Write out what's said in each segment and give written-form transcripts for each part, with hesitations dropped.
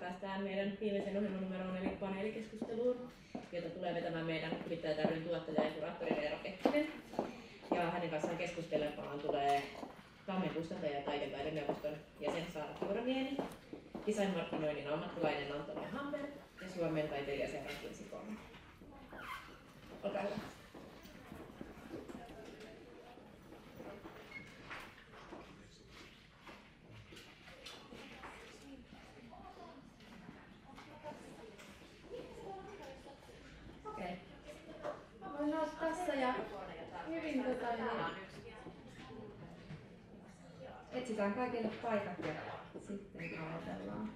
päästään meidän viimeisen ohjelmanumeroon eli paneelikeskusteluun, jota tulee vetämään meidän Kuvittajat ry:n tuottaja ja kuraattori Veera Pekkinen. Ja hänen kanssaan keskustelemaan tulee Tammen kustantaja ja taiteentaideneuvoston jäsen Saara Kiuraniemi, designmarkkinoinnin ammattilainen Antonia Hamberg ja Suomen taiteilijaseura Kirsi Kolme. Olkaa hyvä. Voin olla tässä ja hyvin etsitään kaikille paikat ja sitten aloitellaan.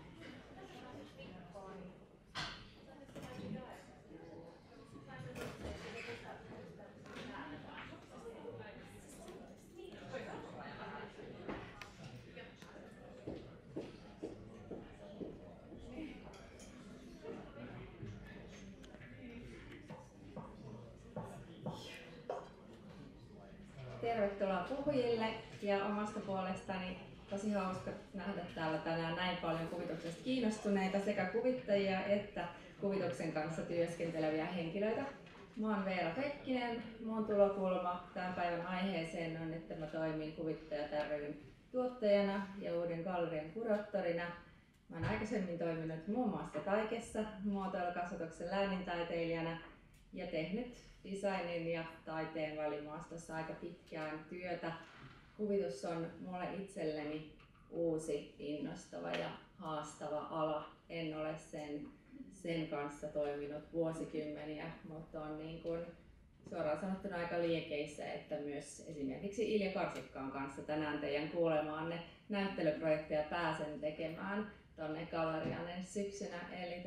Tervetuloa puhujille ja omasta puolestani tosi hauska nähdä täällä tänään näin paljon kuvituksesta kiinnostuneita sekä kuvittajia että kuvituksen kanssa työskenteleviä henkilöitä. Mä oon Veera Pekkinen. Mun tulokulma tämän päivän aiheeseen on, että mä toimin Kuvittajat ry:n tuottajana ja uuden gallerian kuraattorina. Mä oon aikaisemmin toiminut muun muassa Taikessa muotoilukasvatuksen läänintaiteilijana ja tehnyt designin ja taiteen välimaastossa aika pitkään työtä. Kuvitus on mulle itselleni uusi, innostava ja haastava ala. En ole sen kanssa toiminut vuosikymmeniä, mutta on niin kuin suoraan sanottuna aika liekeissä, että myös esimerkiksi Ilja Karsikkaan kanssa tänään teidän kuulemaanne näyttelyprojekteja pääsen tekemään tuonne galleriaan ensi syksynä. Eli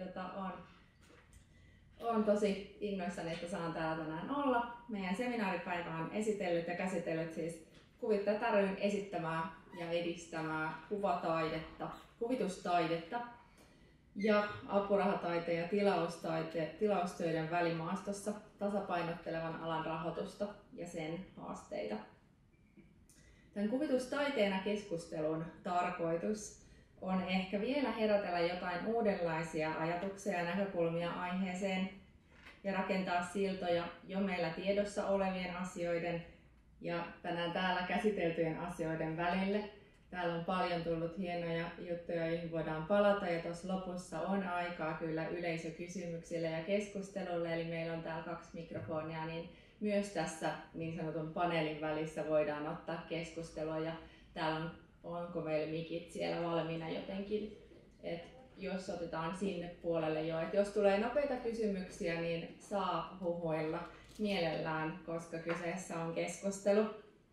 olen tosi innoissani, että saan täällä tänään olla. Meidän seminaaripäivä on esitellyt ja käsitellyt siis Kuvittajat ry:n esittämää ja edistämää kuvataidetta, kuvitustaidetta ja apurahataiteen ja tilaustöiden välimaastossa tasapainottelevan alan rahoitusta ja sen haasteita. Tämän kuvitustaiteena keskustelun tarkoitus on ehkä vielä herätellä jotain uudenlaisia ajatuksia ja näkökulmia aiheeseen ja rakentaa siltoja jo meillä tiedossa olevien asioiden ja tänään täällä käsiteltyjen asioiden välille. Täällä on paljon tullut hienoja juttuja, joihin voidaan palata ja tuossa lopussa on aikaa kyllä yleisökysymyksille ja keskustelulle. Eli meillä on täällä 2 mikrofonia, niin myös tässä niin sanotun paneelin välissä voidaan ottaa keskustelua ja täällä onko meillä mikit siellä valmiina jotenkin, että jos otetaan sinne puolelle jo, että jos tulee nopeita kysymyksiä, niin saa huhuilla mielellään, koska kyseessä on keskustelu.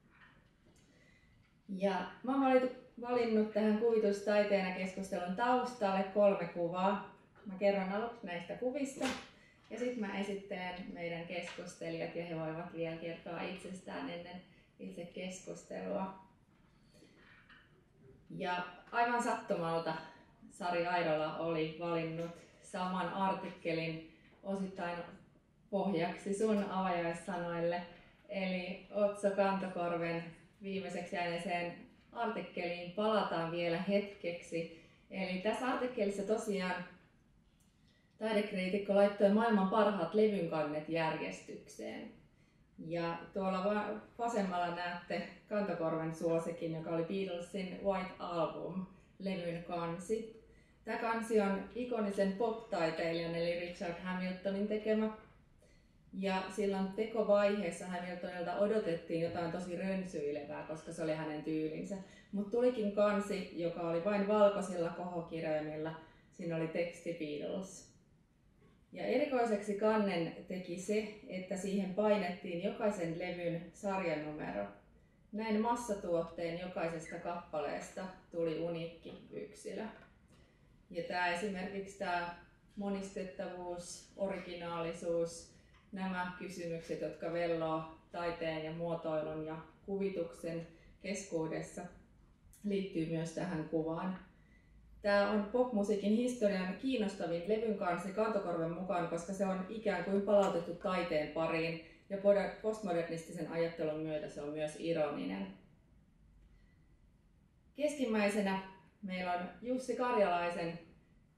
Ja mä oon valinnut tähän kuvitustaiteena keskustelun taustalle 3 kuvaa. Mä kerron aluksi näistä kuvista ja sitten mä esittelen meidän keskustelijat ja he voivat vielä kertoa itsestään ennen itse keskustelua. Ja aivan sattumalta Sari Airola oli valinnut saman artikkelin osittain pohjaksi sun avajaissanoille. Eli Otso Kantokorven viimeiseksi jääneeseen artikkeliin palataan vielä hetkeksi. Eli tässä artikkelissa tosiaan taidekriitikko laittoi maailman parhaat levynkannet järjestykseen. Ja tuolla vasemmalla näette Kantokorven suosikin, joka oli Beatlesin White Album-levyn kansi. Tämä kansi on ikonisen pop-taiteilijan eli Richard Hamiltonin tekemä. Ja silloin tekovaiheessa Hamiltonilta odotettiin jotain tosi rönsyilevää, koska se oli hänen tyylinsä. Mutta tulikin kansi, joka oli vain valkoisilla kohokirjaimilla. Siinä oli teksti Beatles. Ja erikoiseksi kannen teki se, että siihen painettiin jokaisen levyn sarjanumero. Näin massatuotteen jokaisesta kappaleesta tuli uniikki yksilö. Ja esimerkiksi tämä monistettavuus, originaalisuus, nämä kysymykset, jotka velloo taiteen ja muotoilun ja kuvituksen keskuudessa, liittyy myös tähän kuvaan. Tämä on popmusiikin historian kiinnostavin levyn kansi Kantokorven mukaan, koska se on ikään kuin palautettu taiteen pariin ja postmodernistisen ajattelun myötä se on myös ironinen. Keskimmäisenä meillä on Jussi Karjalaisen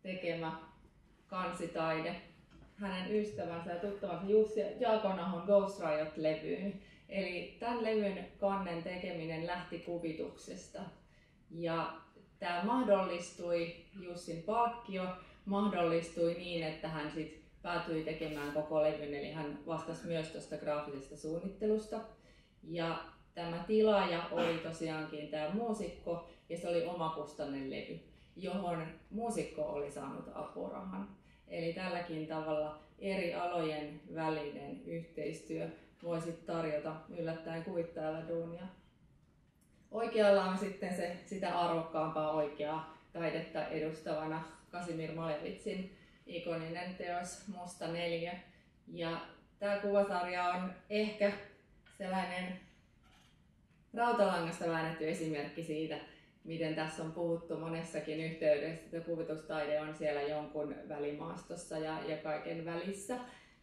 tekemä kansitaide hänen ystävänsä ja tuttavansa Jussi Jaakonahon Ghost Riot-levyyn. Eli tämän levyn kannen tekeminen lähti kuvituksesta. Ja tämä mahdollistui, Jussin palkkio mahdollistui niin, että hän sit päätyi tekemään koko levyn, eli hän vastasi myös tuosta graafisesta suunnittelusta. Ja tämä tilaaja oli tosiaankin tämä muusikko, ja se oli omakustainen levy, johon muusikko oli saanut apurahan. Eli tälläkin tavalla eri alojen välinen yhteistyö voisi tarjota yllättäen kuvittajalle duunia. Oikealla on sitten se sitä arvokkaampaa oikeaa taidetta edustavana Kasimir Malevitsin ikoninen teos Musta neliö. Ja tämä kuvasarja on ehkä sellainen rautalangasta väännetty esimerkki siitä, miten tässä on puhuttu monessakin yhteydessä, että kuvitustaide on siellä jonkun välimaastossa ja kaiken välissä.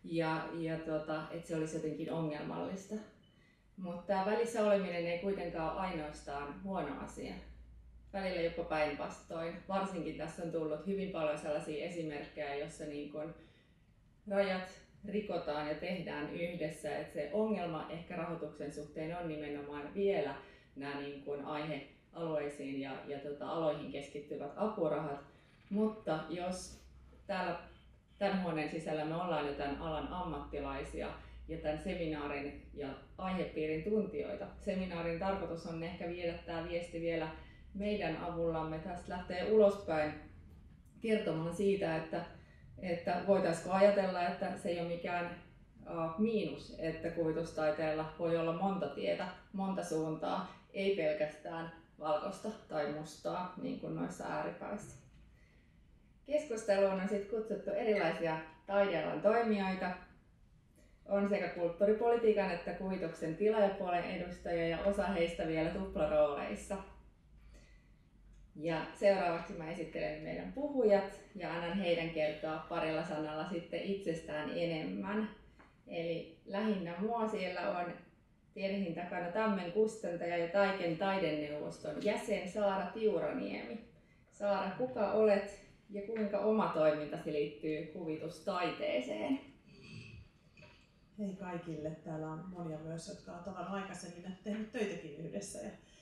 Että se olisi jotenkin ongelmallista. Mutta tämä välissä oleminen ei kuitenkaan ole ainoastaan huono asia. Välillä jopa päinvastoin. Varsinkin tässä on tullut hyvin paljon sellaisia esimerkkejä, joissa niin kun rajat rikotaan ja tehdään yhdessä. Että se ongelma ehkä rahoituksen suhteen on nimenomaan vielä nämä niin kun aihealueisiin ja aloihin keskittyvät apurahat. Mutta jos täällä tämän huoneen sisällä me ollaan jo tämän alan ammattilaisia ja tämän seminaarin ja aihepiirin tuntijoita. Seminaarin tarkoitus on ehkä viedä tämä viesti vielä meidän avullamme tästä lähtee ulospäin kertomaan siitä, että voitaisiinko ajatella, että se ei ole mikään miinus, että kuvitustaiteella voi olla monta tietä, monta suuntaa, ei pelkästään valkoista tai mustaa, niin kuin noissa ääripäissä. Keskusteluun on sitten kutsuttu erilaisia taidealan toimijoita. On sekä kulttuuripolitiikan että kuvituksen tilaajapuolen edustajia ja osa heistä vielä tuplarooleissa. Ja seuraavaksi mä esittelen meidän puhujat ja annan heidän kertoa parilla sanalla sitten itsestään enemmän. Eli lähinnä mua siellä on Terhin takana Tammen kustantaja ja Taiken taideneuvoston jäsen Saara Tiuraniemi. Saara, kuka olet ja kuinka oma toimintasi liittyy kuvitustaiteeseen? Hei kaikille. Täällä on monia myös, jotka ovat tavannut aikaisemmin tehnyt töitäkin yhdessä.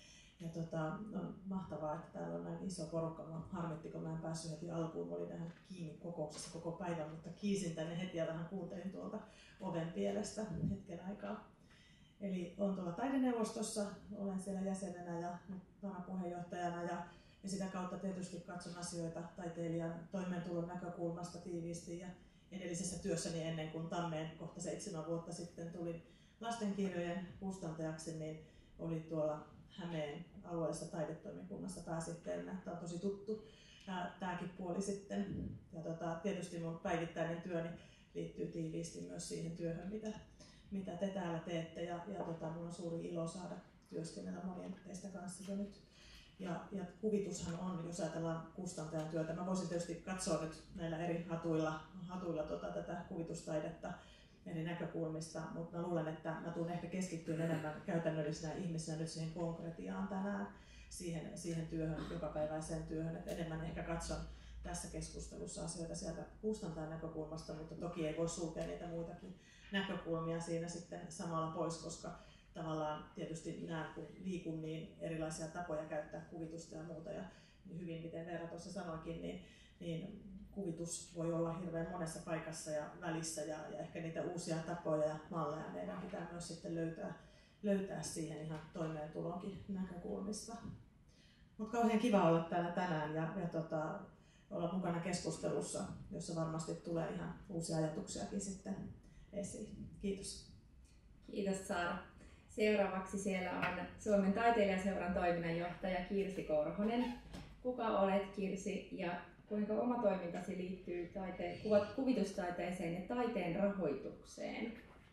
On mahtavaa, että täällä on näin iso porukka. Mä harmitti, kun mä en päässyt heti alkuun. Mä olin tähän kiinni kokouksessa koko päivän, mutta kiisin tänne heti ja vähän kuuntelin tuolta oven pielestä hetken aikaa. Eli olen tuolla taideneuvostossa, olen siellä jäsenenä ja varapuheenjohtajana ja sitä kautta tietysti katson asioita taiteilijan toimeentulon näkökulmasta tiiviisti. Ja edellisessä työssäni ennen kuin Tammeen kohta 7 vuotta sitten tulin lastenkirjojen kustantajaksi, niin oli tuolla Hämeen alueellisessa taidetoimikunnassa pääsihteerinä. Tämä on tosi tuttu tämäkin puoli sitten. Ja tietysti mun päivittäinen työni liittyy tiiviisti myös siihen työhön, mitä te täällä teette. Ja mun on suuri ilo saada työskennellä monien teistä kanssa jo nyt. Ja kuvitushan on, jos ajatellaan kustantajan työtä, mä voisin tietysti katsoa nyt näillä eri hatuilla tätä kuvitustaidetta eri näkökulmista, mutta mä luulen, että mä tulen ehkä keskittymään enemmän käytännöllisenä ihmisenä nyt siihen konkretiaan tänään, siihen työhön, jokapäiväiseen työhön, että enemmän ehkä katson tässä keskustelussa asioita sieltä kustantajan näkökulmasta, mutta toki ei voi sulkea niitä muitakin näkökulmia siinä sitten samalla pois, koska tavallaan tietysti näen, kun liikun, niin erilaisia tapoja käyttää kuvitusta ja muuta. Ja hyvin, miten Veera tuossa sanoikin, niin kuvitus voi olla hirveän monessa paikassa ja välissä. Ja ehkä niitä uusia tapoja ja malleja meidän pitää myös sitten löytää siihen ihan toimeentulonkin näkökulmista. Mutta kauhean kiva olla täällä tänään ja olla mukana keskustelussa, jossa varmasti tulee ihan uusia ajatuksiakin sitten esiin. Kiitos. Kiitos Saara. Seuraavaksi siellä on Suomen taiteilijaseuran toiminnanjohtaja Kirsi Korhonen. Kuka olet, Kirsi, ja kuinka oma toimintasi liittyy kuvitustaiteeseen ja taiteen rahoitukseen?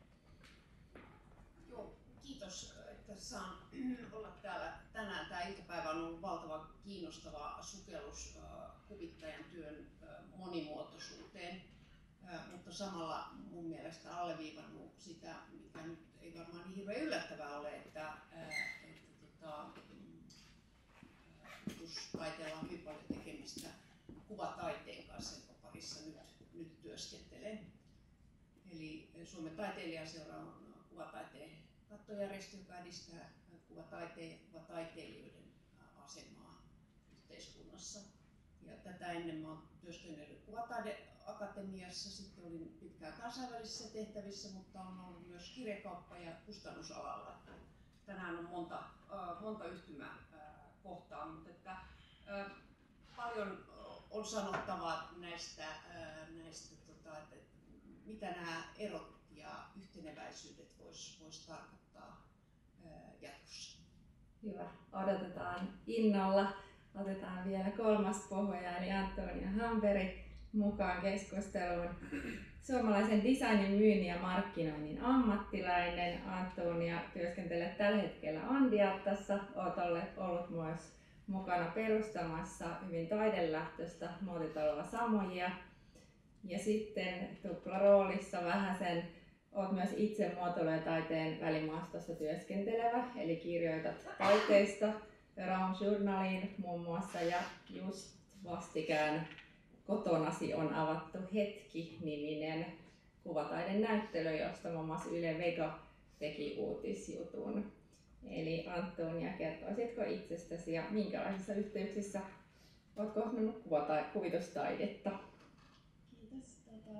Joo, kiitos, että saan olla täällä tänään. Tämä iltapäivä on ollut valtavan kiinnostava sukellus kuvittajan työn monimuotoisuuteen, mutta samalla mun mielestä alleviivannut sitä, mikä nyt ei varmaan niin hirveän yllättävää ole, että kuvitustaiteella on hyvin paljon tekemistä kuvataiteen kanssa, jonka parissa nyt työskentelen. Eli Suomen taiteilijaseura on kuvataiteen kattojärjestö, joka edistää kuvataiteen ja kuvataiteilijoiden asemaa yhteiskunnassa. Ja tätä ennen mä olen työskennellyt Kuvataideakatemiassa, sitten olin pitkään kansainvälisissä tehtävissä, mutta on ollut myös kirjakauppa- ja kustannusalalla. Tänään on monta yhtymäkohtaa, mutta että, paljon on sanottavaa näistä että mitä nämä erot ja yhteneväisyydet vois tarkoittaa jatkossa. Hyvä. Odotetaan innolla. Otetaan vielä kolmas puhuja, eli Antonia Hamperi mukaan keskusteluun. Suomalaisen designin, myynnin ja markkinoinnin ammattilainen. Antonia työskentelee tällä hetkellä Andiattassa. Olet ollut myös mukana perustamassa hyvin taidelähtöistä muotitaloa Samojia. Ja sitten tuplaroolissa vähäsen olet myös itse muotoilu- ja taiteen välimaastossa työskentelevä, eli kirjoitat taiteista Raum-journaliin muun muassa, ja just vastikään kotonasi on avattu Hetki-niminen kuvataiden näyttely, josta muun muassa Yle Vega teki uutisjutun. Eli Antonia, kertoisitko itsestäsi ja minkälaisissa yhteyksissä olet kohdannut kuvitustaidetta? Kiitos.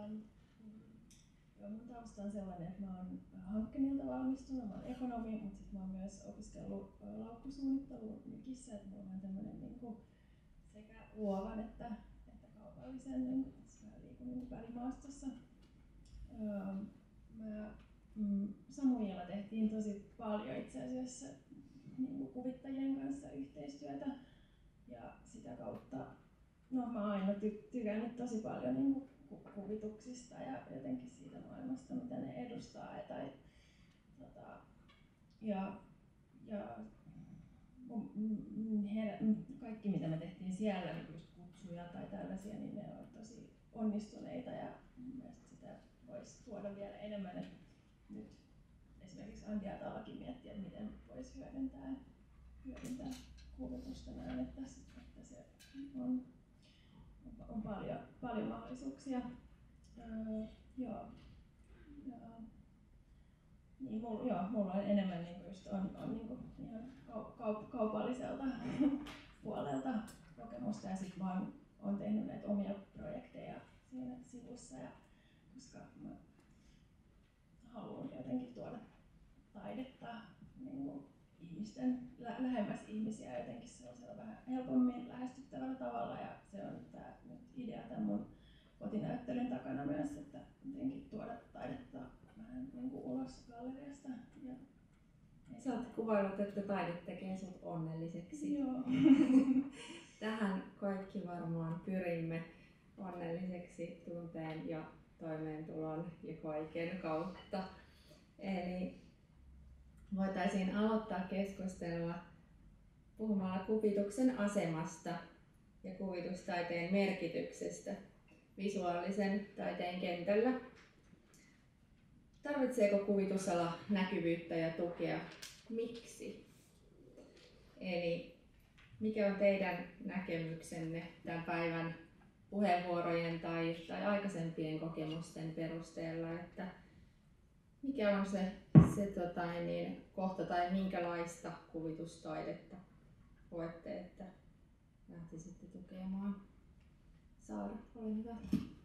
Mun tausta on sellainen, että mä oon hankkeenilta valmistunut, mä oon ekonomi, mutta sitten mä oon myös opiskellut laukkusuunnittelua Nykissä, että mulla on tämmöinen niinku sekä luovan että kaupallisen, niinku, mä liikun niinku välimaastossa. Samujilla tehtiin tosi paljon itse asiassa niinku kuvittajien kanssa yhteistyötä ja sitä kautta mä oon aina tykännyt tosi paljon niinku kuvituksista ja jotenkin siitä maailmasta, mitä ne edustaa. Kaikki mitä me tehtiin siellä, niin just kutsuja tai tällaisia, niin ne on tosi onnistuneita ja mielestäni sitä voisi tuoda vielä enemmän. Että nyt esimerkiksi Andiatallakin miettiä, että miten voisi hyödyntää kuvitusta näin, että se on paljon mahdollisuuksia. Niin mulla on enemmän niinku just on niinku ihan kaupalliselta puolelta kokemusta ja sit mä oon tehnyt näitä omia projekteja siinä sivussa, ja koska mä haluan jotenkin tuoda taidetta niinku ihmisten lähemmäs ihmisiä jotenkin sellaisella vähän helpommin lähestyttävällä tavalla, ja se on tää nyt idea tämän mun kotinäyttelyn takana myös, että jotenkin tuoda taidetta vähän niinku ulos galleriasta. Sä oot kuvaillut, että taide tekee sut onnelliseksi. Joo. Tähän kaikki varmaan pyrimme, onnelliseksi tunteen ja toimeentulon ja kaiken kautta. Eli voitaisiin aloittaa keskustelua puhumalla kuvituksen asemasta ja kuvitustaiteen merkityksestä visuaalisen taiteen kentällä. Tarvitseeko kuvitusala näkyvyyttä ja tukea? Miksi? Eli mikä on teidän näkemyksenne tämän päivän puheenvuorojen tai aikaisempien kokemusten perusteella, että mikä on se kohta tai minkälaista kuvitustaidetta koette, että lähtisitte tukemaan? Saara, ole hyvä.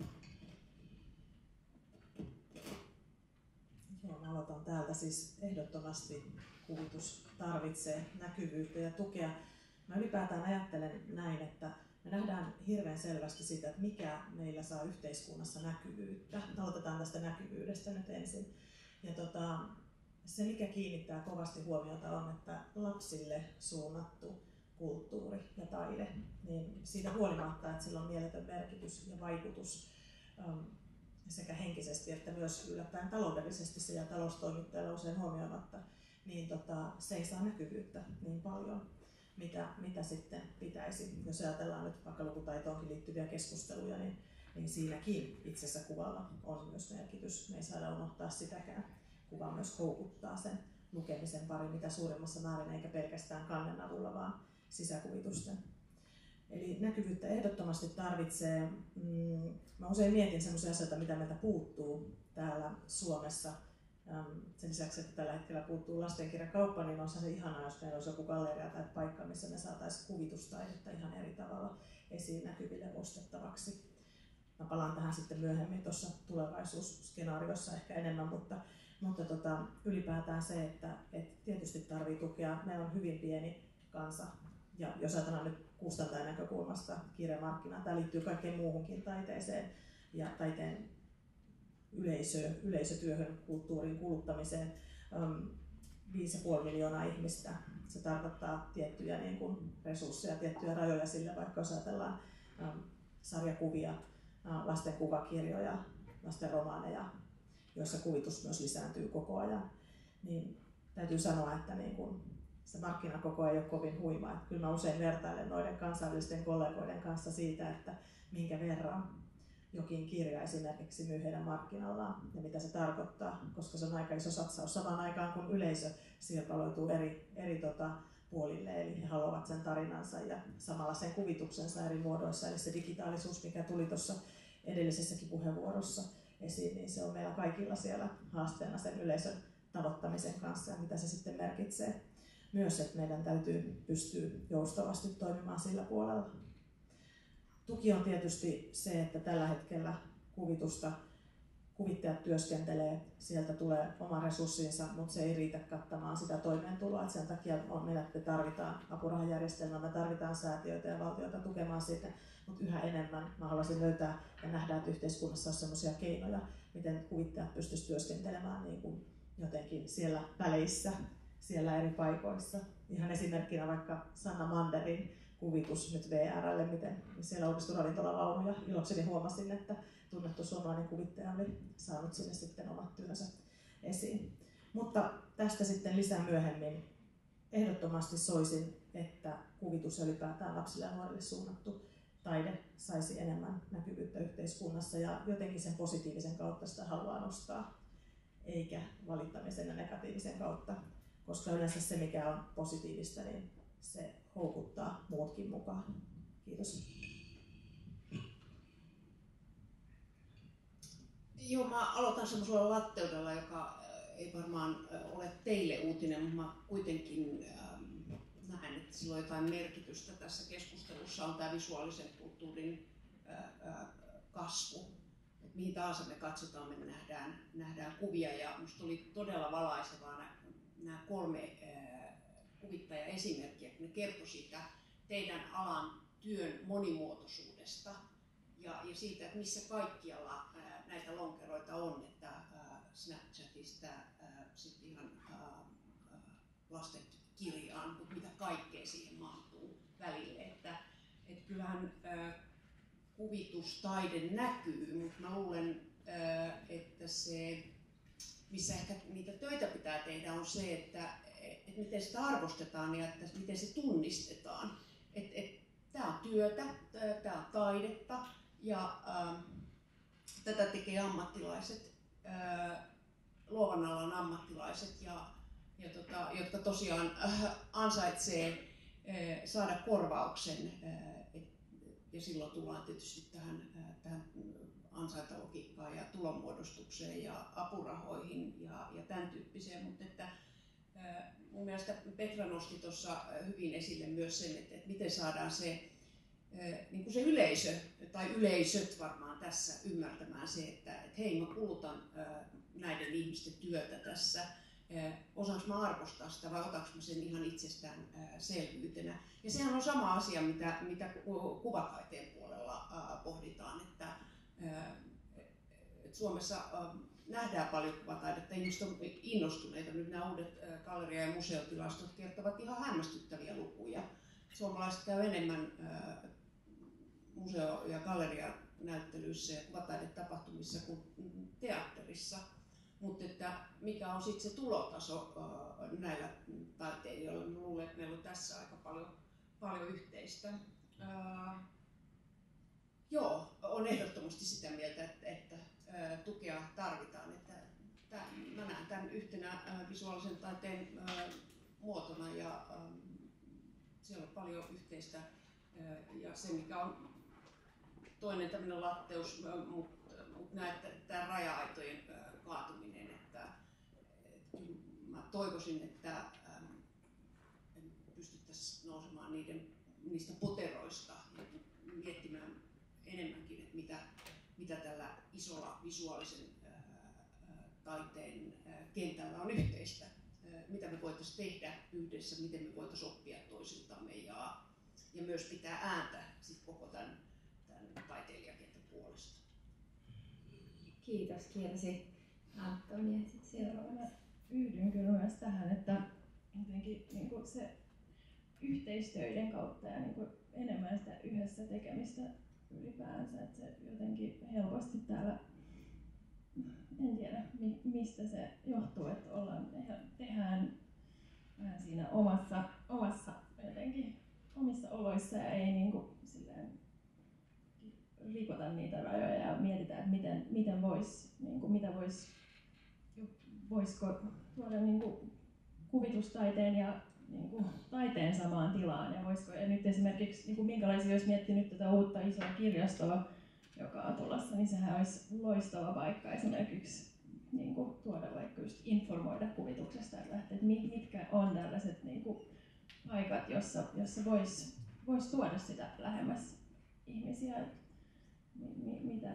Joo, mä aloitan täältä. Siis ehdottomasti kuvitus tarvitsee näkyvyyttä ja tukea. Mä ylipäätään ajattelen näin, että me nähdään hirveän selvästi sitä, että mikä meillä saa yhteiskunnassa näkyvyyttä. Aloitetaan tästä näkyvyydestä nyt ensin. Ja se, mikä kiinnittää kovasti huomiota, on, että lapsille suunnattu kulttuuri ja taide, niin siitä huolimatta, että sillä on mieletön merkitys ja vaikutus sekä henkisesti että myös yllättäen taloudellisesti, se jää taloustoimittajalla usein huomioimatta, niin se ei saa näkyvyyttä niin paljon, mitä sitten pitäisi. Jos ajatellaan nyt vaikka lukutaitoonkin liittyviä keskusteluja, niin siinäkin itse asiassa kuvalla on myös merkitys. Me ei saada unohtaa sitäkään. Kuva myös houkuttaa sen lukemisen pari mitä suurimmassa määrin, eikä pelkästään kannen avulla, vaan sisäkuvitusten. Eli näkyvyyttä ehdottomasti tarvitsee. Mä usein mietin sellaisia asioita, mitä meiltä puuttuu täällä Suomessa. Sen lisäksi, että tällä hetkellä puuttuu lastenkirjakauppa, niin on se ihanaa, jos meillä olisi joku galleria tai paikka, missä me saataisiin kuvitustaidetta ihan eri tavalla esiin näkyville ostettavaksi. Mä palaan tähän sitten myöhemmin tuossa tulevaisuusskenaariossa ehkä enemmän, mutta ylipäätään se, että tietysti tarvii tukea. Meillä on hyvin pieni kansa. Ja jos ajatellaan nyt kustantajan näkökulmasta kirjamarkkinaa, tämä liittyy kaikkeen muuhunkin taiteeseen ja taiteen yleisötyöhön, kulttuurin kuluttamiseen. 5,5 miljoonaa ihmistä. Se tarkoittaa tiettyjä niin kuin resursseja, tiettyjä rajoja sille, vaikka jos ajatellaan sarjakuvia, lasten kuvakirjoja, lasten romaaneja, joissa kuvitus myös lisääntyy koko ajan. Niin täytyy sanoa, että niin kuin se markkinakoko ei ole kovin huima. Että kyllä mä usein vertailen noiden kansainvälisten kollegoiden kanssa siitä, että minkä verran jokin kirja esimerkiksi myy heidän markkinallaan ja mitä se tarkoittaa, koska se on aika iso satsaus samaan aikaan, kun yleisö sirpaloituu eri puolille, eli he haluavat sen tarinansa ja samalla sen kuvituksensa eri muodoissa, eli se digitaalisuus, mikä tuli tuossa edellisessäkin puheenvuorossa esiin, niin se on meillä kaikilla siellä haasteena sen yleisön tavoittamisen kanssa ja mitä se sitten merkitsee. Myös, että meidän täytyy pystyä joustavasti toimimaan sillä puolella. Tuki on tietysti se, että tällä hetkellä kuvittajat työskentelee, sieltä tulee oma resurssinsa, mutta se ei riitä kattamaan sitä toimeentuloa. Sen takia me tarvitaan apurahajärjestelmää, me tarvitaan säätiöitä ja valtiota tukemaan sitä, mutta yhä enemmän mä haluaisin löytää ja nähdä, että yhteiskunnassa on sellaisia keinoja, miten kuvittajat pystyisivät työskentelemään niin kuin jotenkin siellä väleissä, siellä eri paikoissa. Ihan esimerkkinä vaikka Sanna Manderin kuvitus nyt VR:lle, miten siellä onnistui ravintolavaunuja. Ilokseni huomasin, että tunnettu suomalainen kuvittaja oli saanut sinne sitten omat työnsä esiin. Mutta tästä sitten lisää myöhemmin. Ehdottomasti soisin, että kuvitus ja ylipäätään lapsille ja nuorille suunnattu taide saisi enemmän näkyvyyttä yhteiskunnassa ja jotenkin sen positiivisen kautta sitä haluaa nostaa, eikä valittamisen ja negatiivisen kautta, koska yleensä se mikä on positiivista, niin se houkuttaa muutkin mukaan. Kiitos. Joo, mä aloitan semmoisella latteudella, joka ei varmaan ole teille uutinen, mutta mä kuitenkin näen, että sillä on jotain merkitystä tässä keskustelussa, on tämä visuaalisen kulttuurin kasvu. Et mihin tahansa me katsotaan, me nähdään kuvia ja musta oli todella valaisevaa nämä 3 kuvittajaesimerkkiä, kun ne kertoi siitä teidän alan työn monimuotoisuudesta ja siitä, että missä kaikkialla näitä lonkeroita on, että Snapchatista sitten ihan lasten kirjaan, mutta mitä kaikkea siihen mahtuu välille. Että kyllähän kuvitustaide näkyy, mutta mä luulen, että se, missä ehkä niitä töitä pitää tehdä, on se, että miten sitä arvostetaan ja että miten se tunnistetaan. Tämä on työtä, tämä on taidetta ja tätä tekee ammattilaiset, luovan alan ammattilaiset, jotka tosiaan ansaitsee saada korvauksen. Ja silloin tullaan tietysti tähän ansaintalogiikkaan ja tulonmuodostukseen ja apurahoihin ja tämän tyyppiseen. Mutta että, mun mielestä Petra nosti tuossa hyvin esille myös sen, että miten saadaan se, niin kuin se yleisö tai yleisöt varmaan tässä ymmärtämään se, että hei, mä kulutan näiden ihmisten työtä tässä. Osaanko mä arvostaa sitä vai otanko mä sen ihan itsestäänselvyytenä. Ja sehän on sama asia, mitä kuvataiteen puolella pohditaan, että Suomessa nähdään paljon kuvataidetta, ihmiset on innostuneita. Nyt nämä uudet galleria- ja museotilastot kertovat ihan hämmästyttäviä lukuja. Suomalaiset käy enemmän museo- ja gallerianäyttelyissä ja kuvataidetapahtumissa kuin teatterissa. Mutta että mikä on sitten se tulotaso näillä taiteilijoilla, niin luulen, että meillä on tässä aika paljon yhteistä. Joo, on ehdottomasti sitä mieltä, että tukea tarvitaan. Mä näen tämän yhtenä visuaalisen taiteen muotona ja siellä on paljon yhteistä Ja se mikä on toinen tämmöinen latteus, mutta tämä raja-aitojen kaatuminen, että mä toivoisin, että pystyttäisiin nousemaan niistä poteroista ja miettimään enemmänkin, että mitä tällä isolla visuaalisen taiteen kentällä on yhteistä, mitä me voitaisiin tehdä yhdessä, miten me voitaisiin oppia toisiltamme ja myös pitää ääntä sit koko tämän taiteilijakentän puolesta. Kiitos, kiersi Antoni. Seuraavana yhdyn kyllä myös tähän, että jotenkin niin kuin se yhteistöiden kautta ja niin kuin enemmän sitä yhdessä tekemistä ylipäänsä, että se jotenkin helposti täällä, en tiedä mistä se johtuu, että tehdään vähän siinä omassa jotenkin omissa oloissa ja ei niin kuin silleen rikota niitä rajoja ja mietitään, että miten vois, niin kuin mitä voisiko tuoda niin kuin kuvitustaiteen ja niin kuin taiteen samaan tilaan ja voisiko, ja nyt esimerkiksi niin kuin minkälaisia, jos miettii nyt tätä uutta isoa kirjastoa, joka on tulossa, niin sehän olisi loistava paikka esimerkiksi niin kuin tuoda vaikka just informoida kuvituksesta, että mitkä on tällaiset niin kuin paikat, jossa vois tuoda sitä lähemmäs ihmisiä, mitä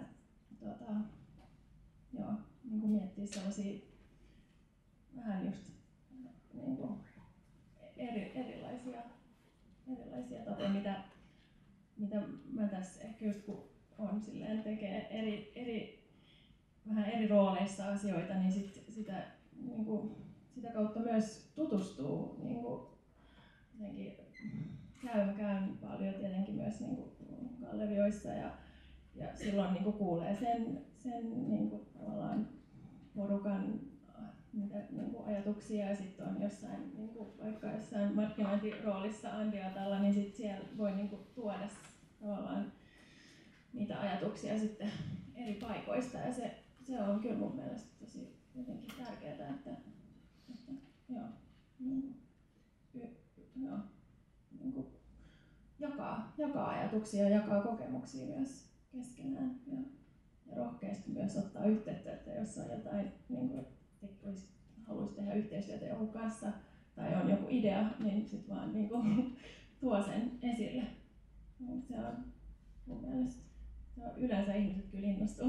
niin kuin miettiä sellaisia vähän just niin kuin erilaisia tapoja, mitä mä tässä ehkä just kun on silleen tekee vähän eri rooleissa asioita, niin sitä niin kuin sitä kautta myös tutustuu niin kuin jotenkin käyn paljon tietenkin myös niin kuin gallerioissa ja silloin niin kuin kuulee sen niin kuin tavallaan porukan niin kuin ajatuksia ja sitten on jossain niin kuin vaikka jossain markkinointiroolissa Andriatalla, niin sitten siellä voi niin kuin tuoda tavallaan niitä ajatuksia sitten eri paikoista ja se on kyllä mun mielestä tosi jotenkin tärkeää, että joo, niin kuin jakaa ajatuksia ja jakaa kokemuksia myös keskenään ja rohkeasti myös ottaa yhteyttä, että jos on jotain, niin kuin, haluaisi tehdä yhteistyötä jonkun kanssa tai on joku idea, niin sitten vaan niin kuin, tuo sen esille. Se on mun mielestä, yleensä ihmiset kyllä innostuu.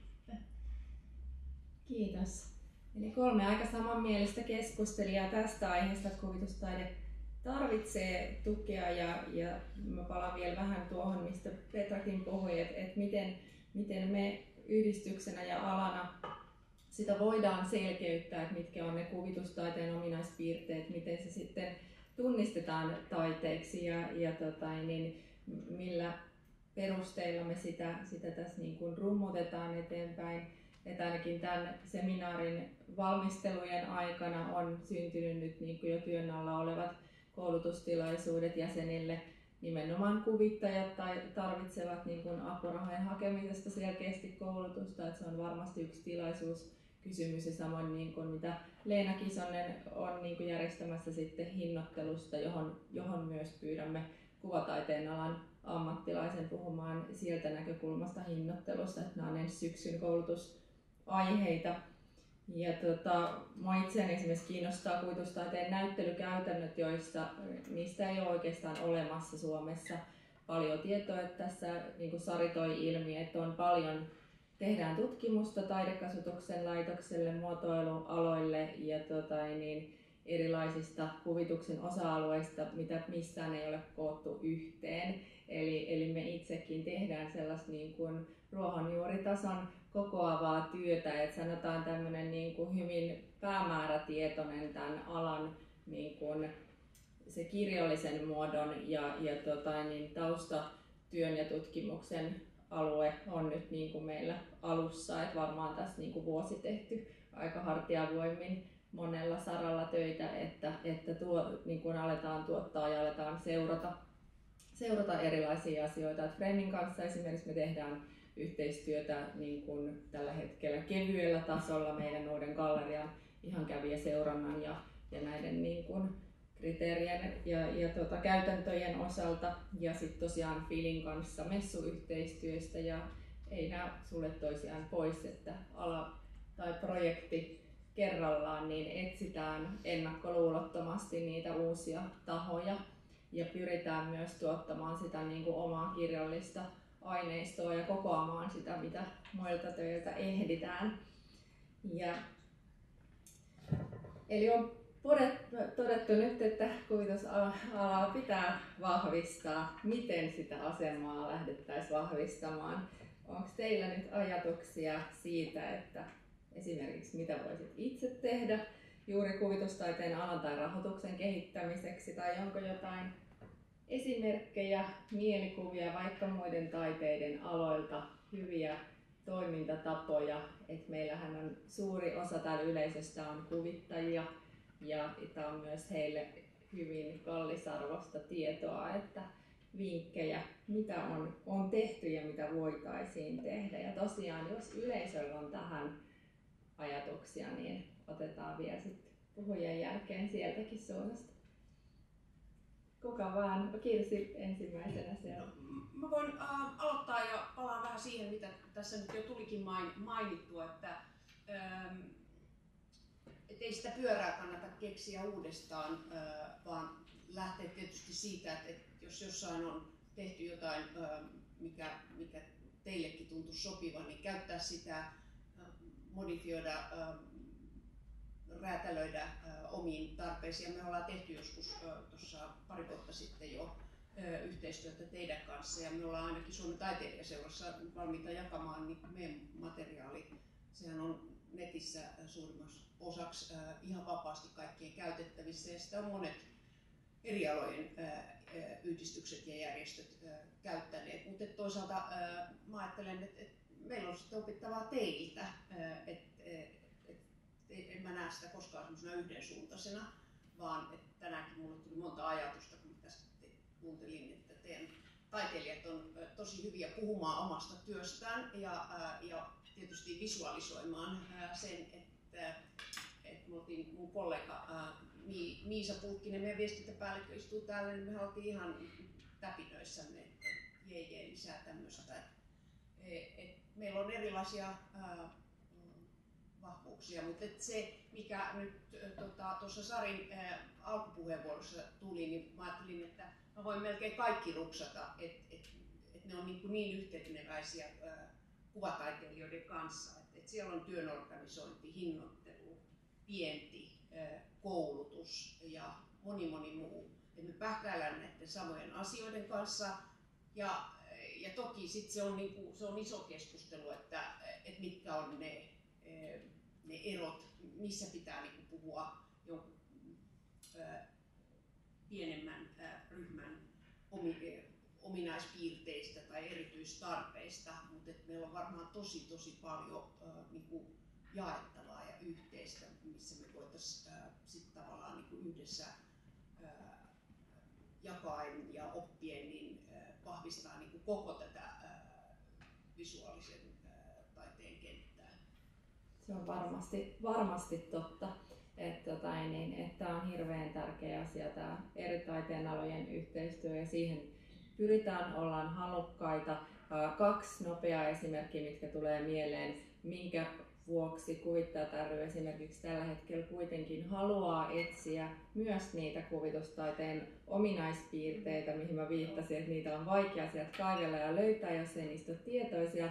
Kiitos. Eli 3 aika samanmielistä keskustelijaa tästä aiheesta, että kuvitustaide tarvitsee tukea ja mä palaan vielä vähän tuohon, mistä Petrakin puhui, että miten me yhdistyksenä ja alana sitä voidaan selkeyttää, että mitkä on ne kuvitustaiteen ominaispiirteet, miten se sitten tunnistetaan taiteeksi ja niin millä perusteilla me sitä tässä niin kuin rummutetaan eteenpäin. Että ainakin tämän seminaarin valmistelujen aikana on syntynyt nyt niin kuin jo työn alla olevat koulutustilaisuudet jäsenille. Nimenomaan kuvittajat tarvitsevat niin kuin apurahojen hakemisesta selkeästi koulutusta, että se on varmasti yksi tilaisuuskysymys ja samoin niin kuin mitä Leena Kisonen on niin kuin järjestämässä sitten hinnoittelusta, johon myös pyydämme kuvataiteen alan ammattilaisen puhumaan sieltä näkökulmasta hinnoittelusta, että nämä on ensi syksyn koulutusaiheita. Ja mua itseäni esimerkiksi kiinnostaa kuvitustaiteen näyttelykäytännöt, joista niistä ei ole oikeastaan olemassa Suomessa paljon tietoa. Että tässä niin kuin Sari toi ilmi, että on paljon, tehdään tutkimusta taidekasvatuksen laitokselle, muotoilualoille ja erilaisista kuvituksen osa-alueista, mitä missään ei ole koottu yhteen. Eli me itsekin tehdään sellaista niin kuin ruohonjuuritason kokoavaa työtä, että sanotaan tämmöinen niin kuin hyvin päämäärätietoinen tämän alan niin kuin se kirjallisen muodon ja taustatyön ja tutkimuksen alue on nyt niin kuin meillä alussa, että varmaan tässä niin kuin vuosi tehty aika hartiavoimin monella saralla töitä, että niin kuin aletaan tuottaa ja aletaan seurata erilaisia asioita. Et Fremin kanssa esimerkiksi me tehdään yhteistyötä niin kuin tällä hetkellä kevyellä tasolla meidän uuden gallerian ihan kävijäseurannan ja näiden niin kuin kriteerien ja käytäntöjen osalta ja sitten tosiaan Filin kanssa messuyhteistyöstä ja ei näe sulle toisiaan pois, että ala tai projekti kerrallaan niin etsitään ennakkoluulottomasti niitä uusia tahoja ja pyritään myös tuottamaan sitä niin kuin omaa kirjallista aineistoa ja kokoamaan sitä, mitä muilta töiltä ehditään. Eli on todettu nyt, että kuvitusalaa pitää vahvistaa. Miten sitä asemaa lähdettäisiin vahvistamaan? Onko teillä nyt ajatuksia siitä, että esimerkiksi mitä voisit itse tehdä juuri kuvitustaiteen alan tai rahoituksen kehittämiseksi, tai onko jotain esimerkkejä, mielikuvia vaikka muiden taiteiden aloilta, hyviä toimintatapoja, että meillähän on suuri osa täällä yleisöstä on kuvittajia ja tämä on myös heille hyvin kallisarvoista tietoa, että vinkkejä, mitä on tehty ja mitä voitaisiin tehdä. Ja tosiaan, jos yleisöllä on tähän ajatuksia, niin otetaan vielä sitten puhujan jälkeen sieltäkin suunnasta. Kuka vaan? Kirsi ensimmäisenä siellä. Mä voin aloittaa ja palaan vähän siihen, mitä tässä nyt jo tulikin mainittua, että ei sitä pyörää kannata keksiä uudestaan, vaan lähteä tietysti siitä, että jos jossain on tehty jotain, mikä teillekin tuntuu sopivan, niin käyttää sitä, modifioida, räätälöidä omiin tarpeisiin. Me ollaan tehty joskus tuossa pari vuotta sitten jo yhteistyötä teidän kanssa ja me ollaan ainakin Suomen taiteilijaseurassa valmiita jakamaan niin meidän materiaali. Sehän on netissä suurimmaksi osaksi ihan vapaasti kaikkien käytettävissä ja sitä on monet eri alojen yhdistykset ja järjestöt käyttäneet. Mutta toisaalta mä ajattelen, että meillä on sitten opittavaa teiltä. En mä näe sitä koskaan semmoisena yhdensuuntaisena, vaan että tänäänkin mulle tuli monta ajatusta, kun tästä kuuntelin, että teidän taiteilijat on tosi hyviä puhumaan omasta työstään ja tietysti visualisoimaan sen, että mun kollega Miisa Pulkkinen, meidän viestintäpäällikkö, istuu täällä, niin me oltiin ihan täpinöissämme, että jee, lisää tämmöistä. Meillä on erilaisia vahvuuksia, mutta se mikä nyt tuossa Sarin alkupuheenvuorossa tuli, niin mä ajattelin, että mä voin melkein kaikki ruksata, että ne on niin yhteneväisiä kuvataiteilijoiden kanssa, että siellä on työn organisointi, hinnoittelu, vienti, koulutus ja moni muu. Et me pähkäillään näiden samojen asioiden kanssa ja toki sit se on iso keskustelu, että mitkä on ne erot, missä pitää puhua jonkun pienemmän ryhmän ominaispiirteistä tai erityistarpeista, mutta meillä on varmaan tosi paljon jaettavaa ja yhteistä, missä me voitaisiin sitten tavallaan yhdessä jakaen ja oppien niin vahvistaa koko tätä visuaalisen taiteen kenttää. Se on varmasti totta, että tämä on hirveän tärkeä asia, tämä eri taiteen alojen yhteistyö ja siihen pyritään, ollaan halukkaita. 2 nopeaa esimerkkiä, mitkä tulee mieleen, minkä vuoksi Kuvittajat ry esimerkiksi tällä hetkellä kuitenkin haluaa etsiä myös niitä kuvitustaiteen ominaispiirteitä, mihin mä viittasin, että niitä on vaikea sieltä kaivella ja löytää, jos ei niistä ole tietoisia.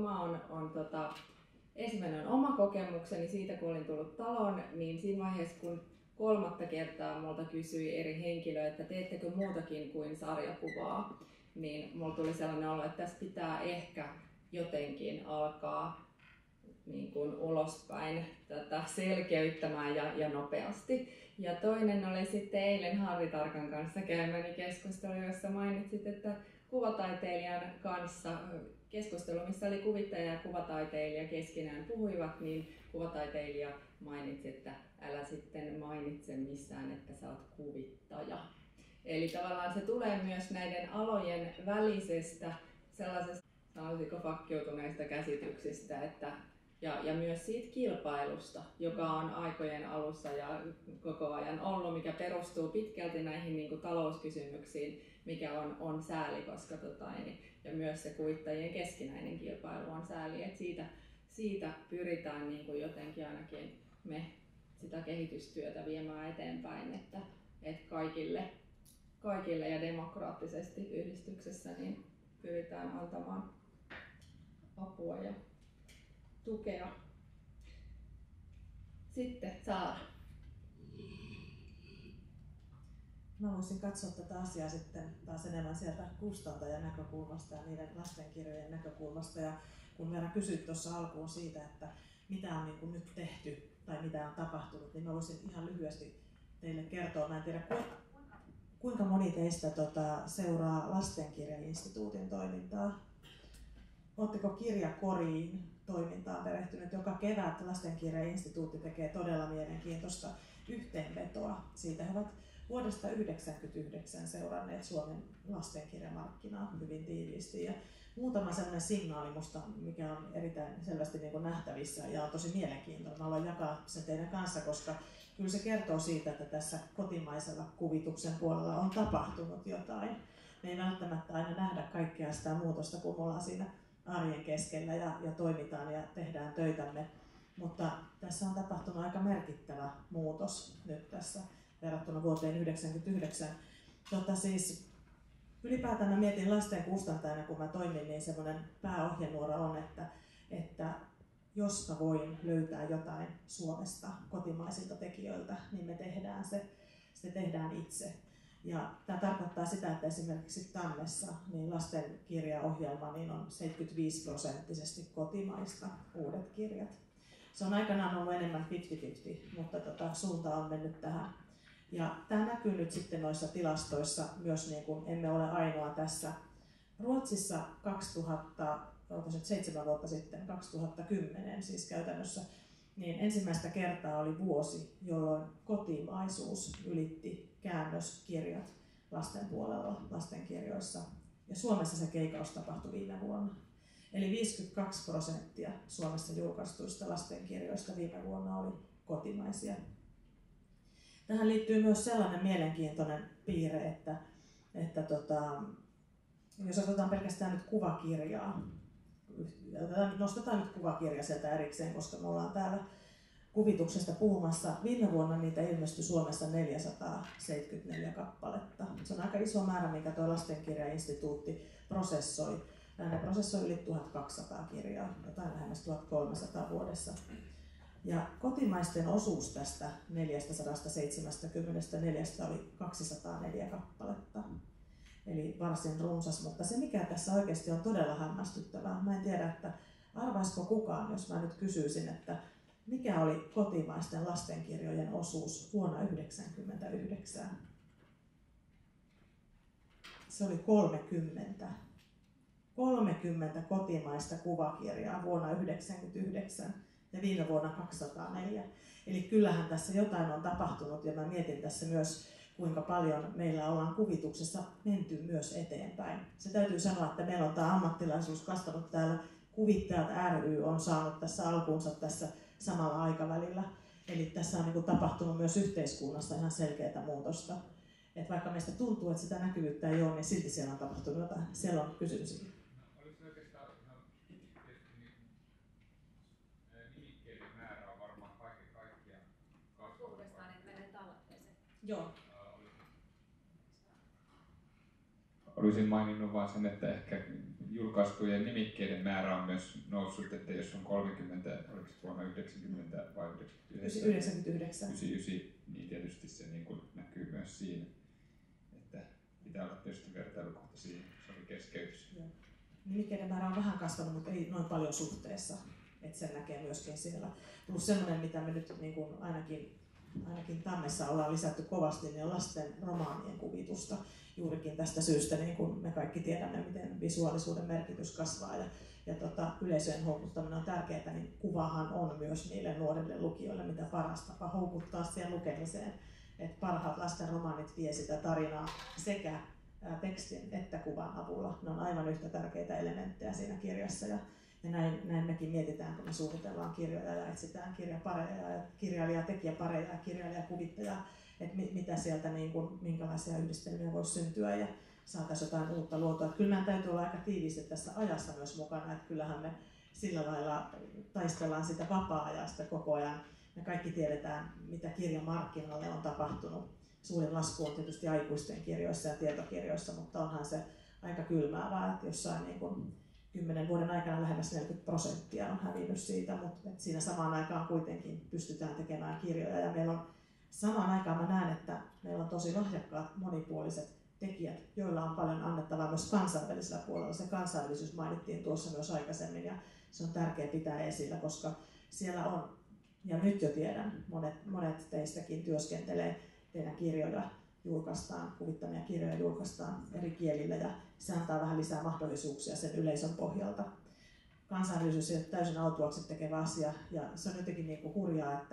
Ensimmäinen on oma kokemukseni siitä, kun olin tullut taloon, niin siinä vaiheessa, kun 3. kertaa multa kysyi eri henkilöitä, että teettekö muutakin kuin sarjakuvaa, niin mulla tuli sellainen olo, että tässä pitää ehkä jotenkin alkaa niin kuin ulospäin tätä selkeyttämään ja nopeasti. Ja toinen oli sitten eilen Harri Tarkan kanssa käymäni keskustelu, jossa mainitsit, että kuvataiteilijan kanssa keskustelu, missä oli kuvittaja ja kuvataiteilija keskenään puhuivat, niin kuvataiteilija mainitsi, että älä sitten mainitse missään, että sä oot kuvittaja. Eli tavallaan se tulee myös näiden alojen välisestä sellaisesta, sanoisiko, fakkiutuneista käsityksistä, että ja myös siitä kilpailusta, joka on aikojen alussa ja koko ajan ollut, mikä perustuu pitkälti näihin niin kuin talouskysymyksiin, mikä on sääli, koska ja myös se kuittajien keskinäinen kilpailu on sääli, että siitä pyritään niin kuin jotenkin ainakin me sitä kehitystyötä viemään eteenpäin, että kaikille ja demokraattisesti yhdistyksessä niin pyritään antamaan apua ja tukea. Sitten Saara. Mä voisin katsoa tätä asiaa sitten taas enemmän sieltä kustantajan näkökulmasta ja niiden lastenkirjojen näkökulmasta. Ja kun Vera kysyit tuossa alkuun siitä, että mitä on niin kuin nyt tehty tai mitä on tapahtunut, niin mä voisin ihan lyhyesti teille kertoa. Mä en tiedä, kuinka moni teistä seuraa Lastenkirjainstituutin toimintaa. Oletteko Kirjakoriin toimintaan perehtynyt? Joka kevät Lastenkirjainstituutti tekee todella mielenkiintoista yhteenvetoa. Siitä he ovat vuodesta 1999 seuranneet Suomen lastenkirjamarkkinaa hyvin tiiviisti. Ja muutama sellainen signaali musta, mikä on erittäin selvästi niin kuin nähtävissä ja on tosi mielenkiintoinen. Mä haluan jakaa sen teidän kanssa, koska kyllä se kertoo siitä, että tässä kotimaisella kuvituksen puolella on tapahtunut jotain. Me ei välttämättä aina nähdä kaikkea sitä muutosta, kun me ollaan siinä arjen keskellä ja toimitaan ja tehdään töitämme. Mutta tässä on tapahtunut aika merkittävä muutos nyt tässä verrattuna vuoteen 1999. Siis ylipäätään mä mietin lasten kustantajana, kun mä toimin, niin semmoinen pääohjenuora on, että jos mä voin löytää jotain Suomesta kotimaisilta tekijöiltä, niin me tehdään se tehdään itse. Ja tämä tarkoittaa sitä, että esimerkiksi Tammessa niin lastenkirjaohjelma niin on 75% kotimaista uudet kirjat. Se on aikanaan ollut enemmän 50-50, mutta suunta on mennyt tähän. Ja tämä näkyy nyt sitten noissa tilastoissa myös, niin kuin emme ole ainoa tässä. Ruotsissa 7 vuotta sitten, 2010 siis käytännössä, niin ensimmäistä kertaa oli vuosi, jolloin kotimaisuus ylitti käännöskirjat lasten puolella lastenkirjoissa. Ja Suomessa se keikaus tapahtui viime vuonna. Eli 52% Suomessa julkaistuista lastenkirjoista viime vuonna oli kotimaisia. Tähän liittyy myös sellainen mielenkiintoinen piirre, että jos otetaan pelkästään nyt kuvakirjaa, nostetaan nyt kuvakirja sieltä erikseen, koska me ollaan täällä kuvituksesta puhumassa. Viime vuonna niitä ilmestyi Suomessa 474 kappaletta. Se on aika iso määrä, minkä tuo Lastenkirjainstituutti prosessoi. Ne prosessoi yli 1200 kirjaa, jotain lähemmäs 1300 vuodessa. Ja kotimaisten osuus tästä 474 oli 204 kappaletta. Eli varsin runsas, mutta se mikä tässä oikeasti on todella hämmästyttävää, mä en tiedä, että arvaisiko kukaan, jos mä nyt kysyisin, että mikä oli kotimaisten lastenkirjojen osuus vuonna 1999? Se oli 30. 30 kotimaista kuvakirjaa vuonna 1999 ja viime vuonna 204. Eli kyllähän tässä jotain on tapahtunut ja mä mietin tässä myös, kuinka paljon meillä ollaan kuvituksessa menty myös eteenpäin. Se täytyy sanoa, että meillä on tämä ammattilaisuus kasvanut täällä. Kuvittajat ry on saanut tässä alkuunsa tässä samalla aikavälillä. Eli tässä on niin tapahtunut myös yhteiskunnassa ihan selkeää muutosta. Et vaikka meistä tuntuu, että sitä näkyvyyttä ei ole, niin silti siellä on tapahtunut jotain. Siellä on kysymys. Oliko oikeastaan nimikkeiden määrä on varmaan kaiken kaikkiaan kasvanut? Uudestaan, että menee tavoitteeseen. Joo. Olisin maininnut vain sen, että ehkä julkaistujen nimikkeiden määrä on myös noussut, että jos on 30, oliko se vuonna 90 vai 99, niin tietysti se niin kuin näkyy myös siinä, että pitää olla tietysti vertailukohta siinä, se oli keskeytys. Nimikkeiden määrä on vähän kasvanut, mutta ei noin paljon suhteessa, että sen näkee myöskin siellä. Plus semmoinen, mitä me nyt niin kuin ainakin Tammessa ollaan lisätty kovasti, niin on lasten romaanien kuvitusta. Juurikin tästä syystä, niin kuin me kaikki tiedämme, miten visuaalisuuden merkitys kasvaa ja yleisöjen houkuttaminen on tärkeää, niin kuvahan on myös niille nuorille lukijoille mitä paras tapa houkuttaa siihen lukemiseen. Et parhaat lasten romaanit vie sitä tarinaa sekä tekstin että kuvan avulla. Ne on aivan yhtä tärkeitä elementtejä siinä kirjassa. Ja näin mekin mietitään, kun me suunnitellaan kirjoja ja etsitään kirjapareja ja kirjailija-tekijäpareja ja kirjailijakuvittajaa, että mitä sieltä, niin kuin, minkälaisia yhdistelmiä voisi syntyä ja saataisiin jotain uutta luotua. Että kyllä meidän täytyy olla aika tiiviisti tässä ajassa myös mukana, että kyllähän me sillä lailla taistellaan sitä vapaa-ajasta koko ajan. Me kaikki tiedetään, mitä kirjamarkkinoille on tapahtunut. Suurin lasku on tietysti aikuisten kirjoissa ja tietokirjoissa, mutta onhan se aika kylmäävää, että jossain niin kuin 10 vuoden aikana lähemmäs 40% on hävinnyt siitä, mutta siinä samaan aikaan kuitenkin pystytään tekemään kirjoja. Ja meillä on samaan aikaan mä näen, että meillä on tosi lahjakkaat, monipuoliset tekijät, joilla on paljon annettavaa myös kansainvälisellä puolella. Se kansainvälisyys mainittiin tuossa myös aikaisemmin ja se on tärkeää pitää esillä, koska siellä on, ja nyt jo tiedän, monet teistäkin työskentelee, teidän kirjoja julkaistaan, kuvittamia kirjoja julkaistaan eri kielillä ja se antaa vähän lisää mahdollisuuksia sen yleisön pohjalta. Kansainvälisyys ei ole täysin autuaksi tekevä asia ja se on jotenkin niin kuin hurjaa, että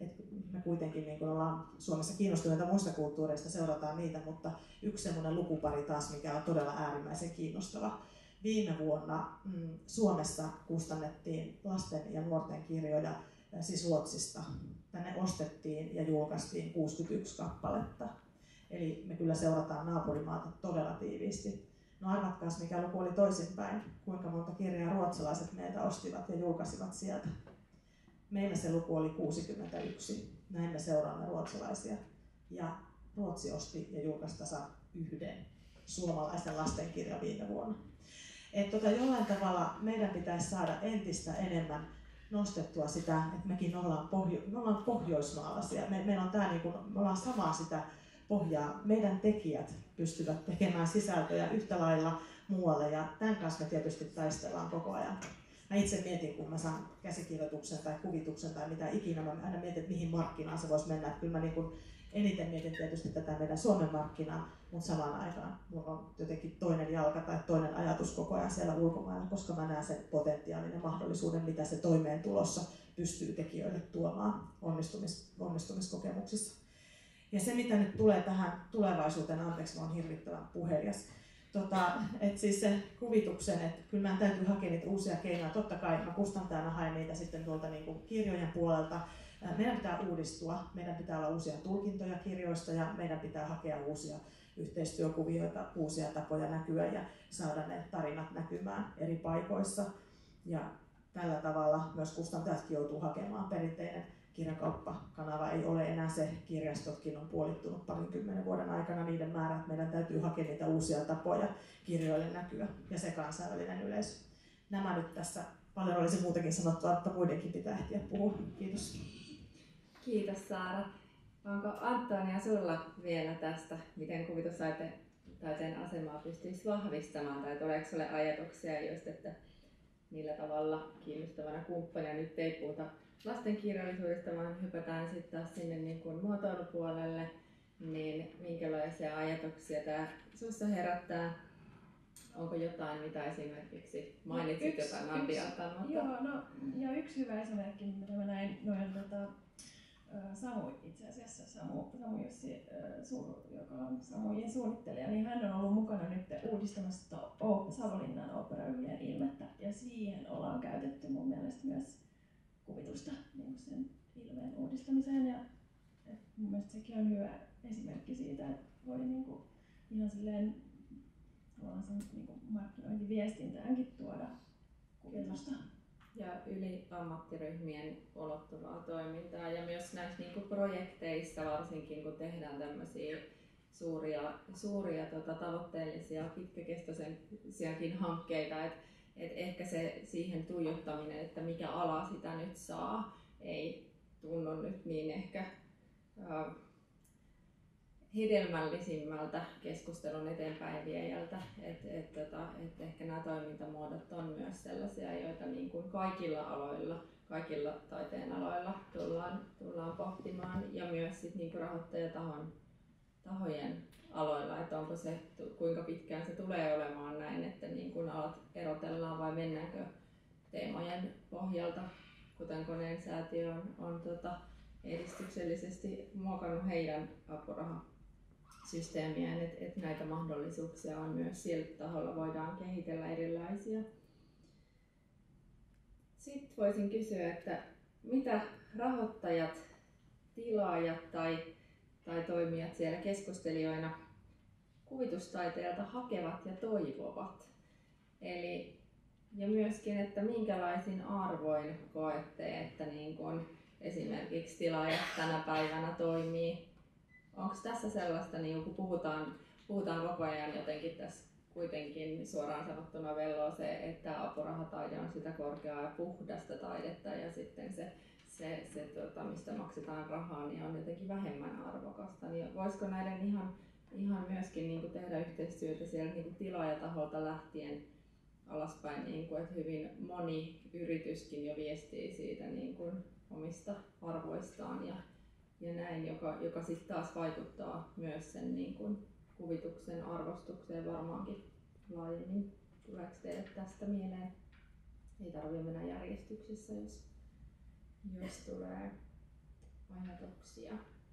me kuitenkin niin kuin ollaan Suomessa kiinnostuneita muista kulttuureista, seurataan niitä, mutta yksi semmoinen lukupari taas, mikä on todella äärimmäisen kiinnostava. Viime vuonna Suomessa kustannettiin lasten ja nuorten kirjoja siis Ruotsista. Tänne ostettiin ja julkaistiin 61 kappaletta. Eli me kyllä seurataan naapurimaata todella tiiviisti. No arvatkaas mikä luku oli toisinpäin, kuinka monta kirjaa ruotsalaiset meiltä ostivat ja julkaisivat sieltä. Meillä se luku oli 61. Näin me seuraamme ruotsalaisia. Ja Ruotsi osti ja julkaisi tasan 1 suomalaisen lastenkirjan viime vuonna. Jollain tavalla meidän pitäisi saada entistä enemmän nostettua sitä, että mekin ollaan pohjoismaalaisia. Meillä on tää, niin kuin, me ollaan samaa sitä pohjaa. Meidän tekijät pystyvät tekemään sisältöjä yhtä lailla muualle ja tämän kanssa me tietysti taistellaan koko ajan. Mä itse mietin, kun mä saan käsikirjoituksen tai kuvituksen tai mitä ikinä, mä aina mietin, että mihin markkinaan se voisi mennä. Että kyllä mä niin kuin eniten mietin tietysti tätä meidän Suomen markkinaa, mutta samaan aikaan mulla on jotenkin toinen jalka tai toinen ajatus koko ajan siellä ulkomailla, koska mä näen sen potentiaalin ja mahdollisuuden, mitä se toimeentulossa pystyy tekijöille tuomaan onnistumiskokemuksissa. Ja se, mitä nyt tulee tähän tulevaisuuteen, anteeksi, mä oon hirvittävän puhelias, että siis se kuvituksen, että kyllä meidän täytyy hakea niitä uusia keinoja. Totta kai mä kustantajana haen niitä sitten tuolta niin kuin kirjojen puolelta. Meidän pitää uudistua, meidän pitää olla uusia tulkintoja kirjoista ja meidän pitää hakea uusia yhteistyökuvioita, uusia tapoja näkyä ja saada ne tarinat näkymään eri paikoissa. Ja tällä tavalla myös kustantajatkin joutuu hakemaan. Perinteinen kirjakauppakanava ei ole enää se, kirjastotkin on puolittunut 20 vuoden aikana niiden määrä, että meidän täytyy hakea niitä uusia tapoja kirjoille näkyä ja se kansainvälinen yleisö. Nämä nyt tässä, paljon olisi muutakin sanottua, että muidenkin pitää ehtiä puhua. Kiitos. Kiitos Saara. Onko Antonia sulla vielä tästä, miten kuvitustaiteen asemaa pystyisi vahvistamaan tai tuleeko sinulle ajatuksia just, että millä tavalla kiinnostavana kumppanina nyt ei puhuta lastenkirjallisuudesta, vaan hypätään sitten taas sinne niin kuin muotoilupuolelle, niin minkälaisia ajatuksia tämä sinussa herättää? Onko jotain, mitä esimerkiksi mainitsit jotain Andialta? Joo, no ja yksi hyvä esimerkki, mitä mä näin noin Samu itse asiassa, Samu Jussi, joka on Samujin suunnittelija, niin hän on ollut mukana nyt uudistamassa Savonlinnan oopperajuhlien ilmettä ja siihen ollaan käytetty mun mielestä myös kuvitusta niin sen ilmeen uudistamiseen ja mun mielestä sekin on hyvä esimerkki siitä, että voi niin kuin ihan silleen sen niin kuin markkinointiviestintäänkin tuoda kuvitusta. Ja yli ammattiryhmien ulottuvaa toimintaa ja myös näissä niin kuin projekteissa, varsinkin kun tehdään tämmöisiä suuria tavoitteellisia pitkäkestoisiakin hankkeita, että ehkä se siihen tuijottaminen, että mikä ala sitä nyt saa, ei tunnu nyt niin ehkä hedelmällisimmältä keskustelun eteenpäin viejältä, että ehkä nämä toimintamuodot on myös sellaisia, joita niin kuin kaikilla taiteen aloilla tullaan pohtimaan ja myös sit niin kuin rahoittajatahojen aloilla, että onko se, kuinka pitkään se tulee olemaan näin, että niin kuin alat erotellaan vai mennäänkö teemojen pohjalta, kuten Koneen säätiö on edistyksellisesti muokannut heidän apurahasysteemiään, että näitä mahdollisuuksia on myös sillä taholla, voidaan kehitellä erilaisia. Sitten voisin kysyä, että mitä rahoittajat, tilaajat tai toimijat siellä keskustelijoina kuvitustaiteelta hakevat ja toivovat. Eli, ja myöskin, että minkälaisin arvoin koette, että niin kun esimerkiksi tilaajat tänä päivänä toimii. Onko tässä sellaista, niin kun puhutaan koko ajan jotenkin tässä kuitenkin suoraan sanottuna velloo se, että apurahataide on sitä korkeaa ja puhdasta taidetta ja sitten se mistä maksetaan rahaa, niin on jotenkin vähemmän arvokasta. Niin voisiko näiden ihan myöskin niin kuin tehdä yhteistyötä siellä niin kuin tilaajataholta lähtien alaspäin, niin kuin, että hyvin moni yrityskin jo viestii siitä niin kuin omista arvoistaan ja näin, joka sitten taas vaikuttaa myös sen niin kuin kuvituksen arvostukseen varmaankin laajemmin. Tuleeko teille tästä mieleen? Ei tarvitse mennä järjestyksessä, jos tulee ajatuksia.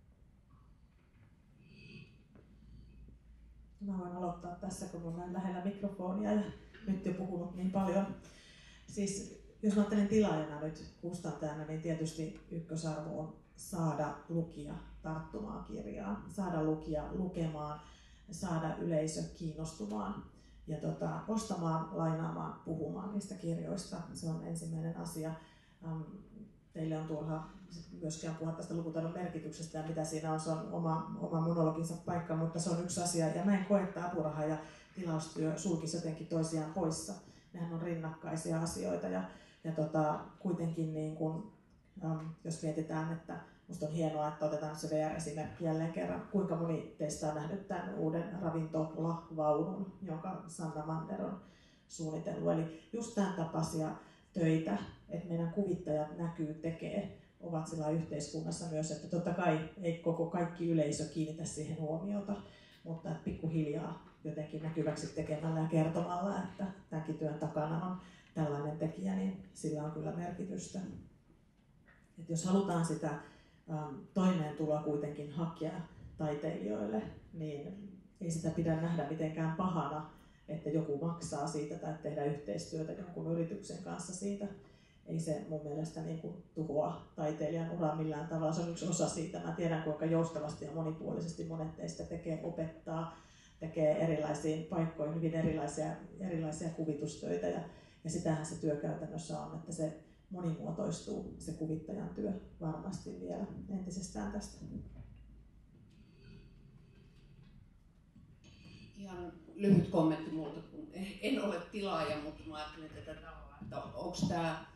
Mä voin aloittaa tässä, kun olen näin lähellä mikrofonia ja nyt jo puhunut niin paljon. Siis jos mä ajattelen tilaajana nyt kustantajana, niin tietysti ykkösarvo on saada lukija tarttumaan kirjaan, saada lukija lukemaan, saada yleisö kiinnostumaan ja ostamaan, lainaamaan, puhumaan niistä kirjoista. Se on ensimmäinen asia. Teille on turha myöskään puhua tästä lukutaidon merkityksestä ja mitä siinä on. Se on oma monologinsa paikka, mutta se on yksi asia. Ja mä en koe, että apuraha ja tilaustyö sulkisi jotenkin toisiaan poissa. Nehän on rinnakkaisia asioita ja kuitenkin niin kun, jos mietitään, että musta on hienoa, että otetaan se VR-esimerkki jälleen kerran. Kuinka moni teistä on nähnyt tämän uuden ravintolavaunun, jonka Sanna Mander on suunnitellut. Eli just tämän tapaisia töitä, että meidän kuvittajat näkyy, tekee, ovat sillä yhteiskunnassa myös, että totta kai ei kaikki yleisö kiinnitä siihen huomiota, mutta että pikkuhiljaa jotenkin näkyväksi tekemällä ja kertomalla, että tämänkin työn takana on tällainen tekijä, niin sillä on kyllä merkitystä. Et jos halutaan sitä toimeentuloa kuitenkin hakea taiteilijoille, niin ei sitä pidä nähdä mitenkään pahana, että joku maksaa siitä tai tehdä yhteistyötä jonkun yrityksen kanssa siitä. Ei se mun mielestä niin kuin tuhoa taiteilijan uraa millään tavalla, se on yksi osa siitä. Mä tiedän kuinka joustavasti ja monipuolisesti monet teistä opettaa, tekee erilaisiin paikkoihin hyvin erilaisia kuvitustöitä ja sitähän se työ käytännössä on, että se monimuotoistuu se kuvittajan työ varmasti vielä entisestään tästä. Ihan lyhyt kommentti multa, kun en ole tilaaja, mutta mä ajattelen tätä tavalla, että onko tämä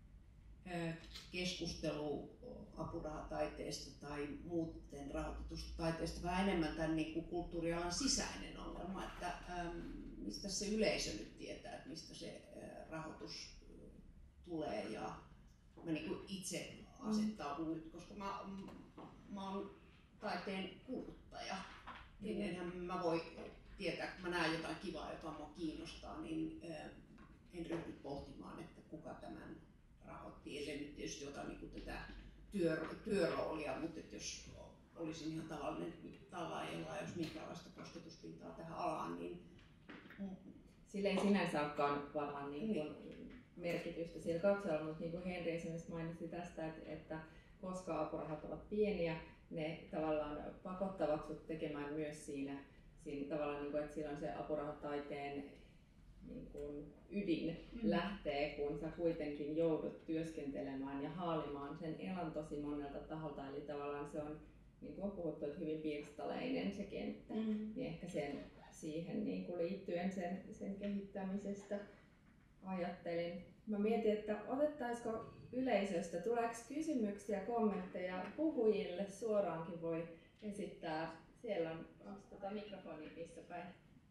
keskustelu apurahataiteesta tai muuten rahoitetusta taiteesta vähän enemmän tämän niin kuin kulttuurialan sisäinen ongelma, että mistä se yleisö nyt tietää, että mistä se rahoitus tulee ja mä niin kuin itse asettaudun nyt, koska mä oon taiteen kuluttaja, niin enhän mä voi tietää, kun mä näen jotain kivaa, joka mua kiinnostaa, niin en ryhdy pohtimaan, että kuka tämän rahoitti. Ja se nyt tietysti jotain niin tätä työroolia, mutta jos olisin ihan tavallinen tallaaja, jolla ei olisi minkäänlaista kosketuspintaa tähän alaan, niin sillä ei sinänsä olekaan varmaan niin merkitystä sillä katsojalla, mutta niin kuin Henri esimerkiksi mainitsi tästä, että koska apurahat ovat pieniä, ne tavallaan pakottavat sut tekemään myös siinä tavallaan, niin kuin, että silloin se apurahataiteen niin kuin ydin lähtee, kun sä kuitenkin joudut työskentelemään ja haalimaan sen elan tosi monelta taholta. Eli tavallaan se on, niin kuin on puhuttu, että hyvin pirstaleinen se kenttä. Niin ehkä siihen niin kuin liittyen sen kehittämisestä ajattelin. Mä mietin, että otettaisiko yleisöstä, tuleeko kysymyksiä, kommentteja puhujille, suoraankin voi esittää. Siellä on mikrofoni missä päin.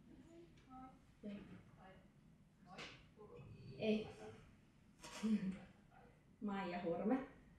Ei. Maija Hurme.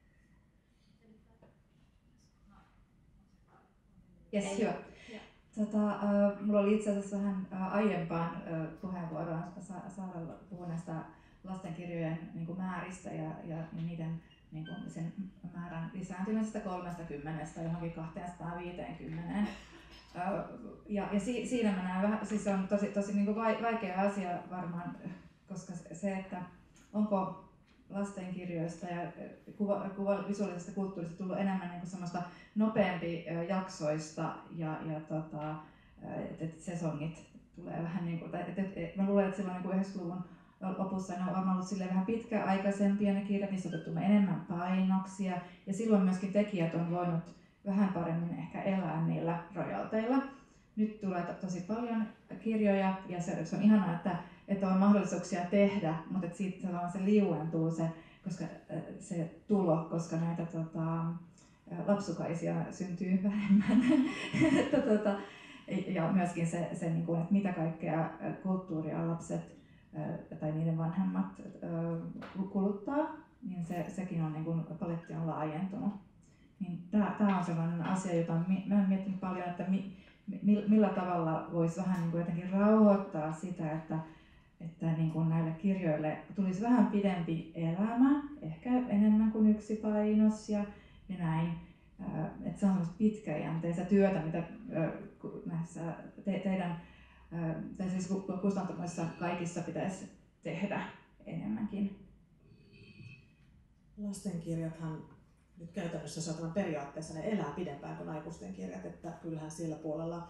Yes, hyvä. Mulla oli itse asiassa vähän aiempaan puheenvuoroon Saaralla puhua näistä lastenkirjojen niin kuin määristä ja niiden niin kuin sen määrän lisääntymisestä 30 johonkin 250. Ja siinä mä näen vähän, siis se on tosi niin kuin vaikea asia varmaan, koska se, että onko lastenkirjoista ja visuaalisesta kulttuurista tullut enemmän niin kuin semmoista nopeampi jaksoista ja että sesongit tulee vähän niin kuin, mä luulen, että silloin niin 90-luvun lopussa ne on varmaan ollut vähän pitkäaikaisempia ne kirjat, niissä on otettu enemmän painoksia ja silloin myöskin tekijät on voinut vähän paremmin ehkä elää niillä rojalteilla. Nyt tulee tosi paljon kirjoja ja se on ihanaa, että on mahdollisuuksia tehdä, mutta että siitä se liuentuu koska se tulo, koska näitä lapsukaisia syntyy vähemmän. Ja myöskin se niin kuin, että mitä kaikkea kulttuuria lapset tai niiden vanhemmat kuluttaa, niin sekin on niin kuin, paletti on laajentunut. Niin tämä on sellainen asia, jota mä olen miettinyt paljon, että millä tavalla voisi vähän niin kuin jotenkin rauhoittaa sitä, että niin kuin näille kirjoille tulisi vähän pidempi elämä, ehkä enemmän kuin yksi painos ja näin. Että se on semmoista pitkäjänteistä työtä, mitä näissä teidän siis kustantamoissa kaikissa pitäisi tehdä enemmänkin. Lastenkirjathan nyt käytännössä saatana periaatteessa ne elää pidempään kuin aikuisten kirjat, että kyllähän siellä puolella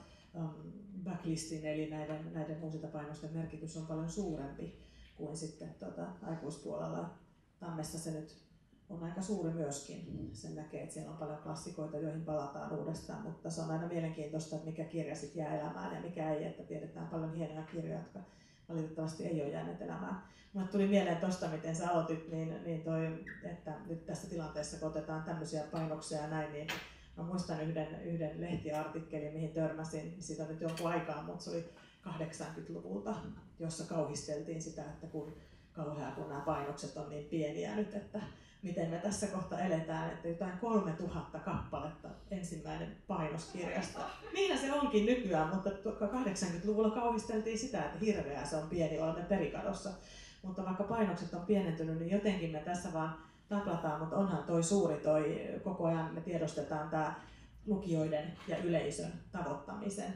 backlistin eli näiden uusintapainosten merkitys on paljon suurempi kuin sitten aikuispuolella. Tammessa se nyt on aika suuri myöskin. Sen näkee, että siellä on paljon klassikoita, joihin palataan uudestaan, mutta se on aina mielenkiintoista, että mikä kirja sitten jää elämään ja mikä ei, että tiedetään paljon hienoja kirjoja, jotka valitettavasti ei ole jääneet elämään. Mulle tuli mieleen tuosta, miten sä aloitit, niin että nyt tässä tilanteessa, kun otetaan tämmöisiä painoksia ja näin, niin mä muistan yhden lehtiartikkelin, mihin törmäsin, siitä on nyt jonkun aikaa, mutta se oli 80-luvulta, jossa kauhisteltiin sitä, että kun kauheaa, kun nämä painokset on niin pieniä nyt, että miten me tässä kohta eletään, että jotain 3000 kappaletta ensimmäinen painoskirjasta. Niinhän se onkin nykyään, mutta 80-luvulla kauhisteltiin sitä, että hirveää se on pieni, olemme perikadossa. Mutta vaikka painokset on pienentynyt, niin jotenkin me tässä vaan taklataan, mutta onhan toi suuri koko ajan me tiedostetaan tämä lukijoiden ja yleisön tavoittamisen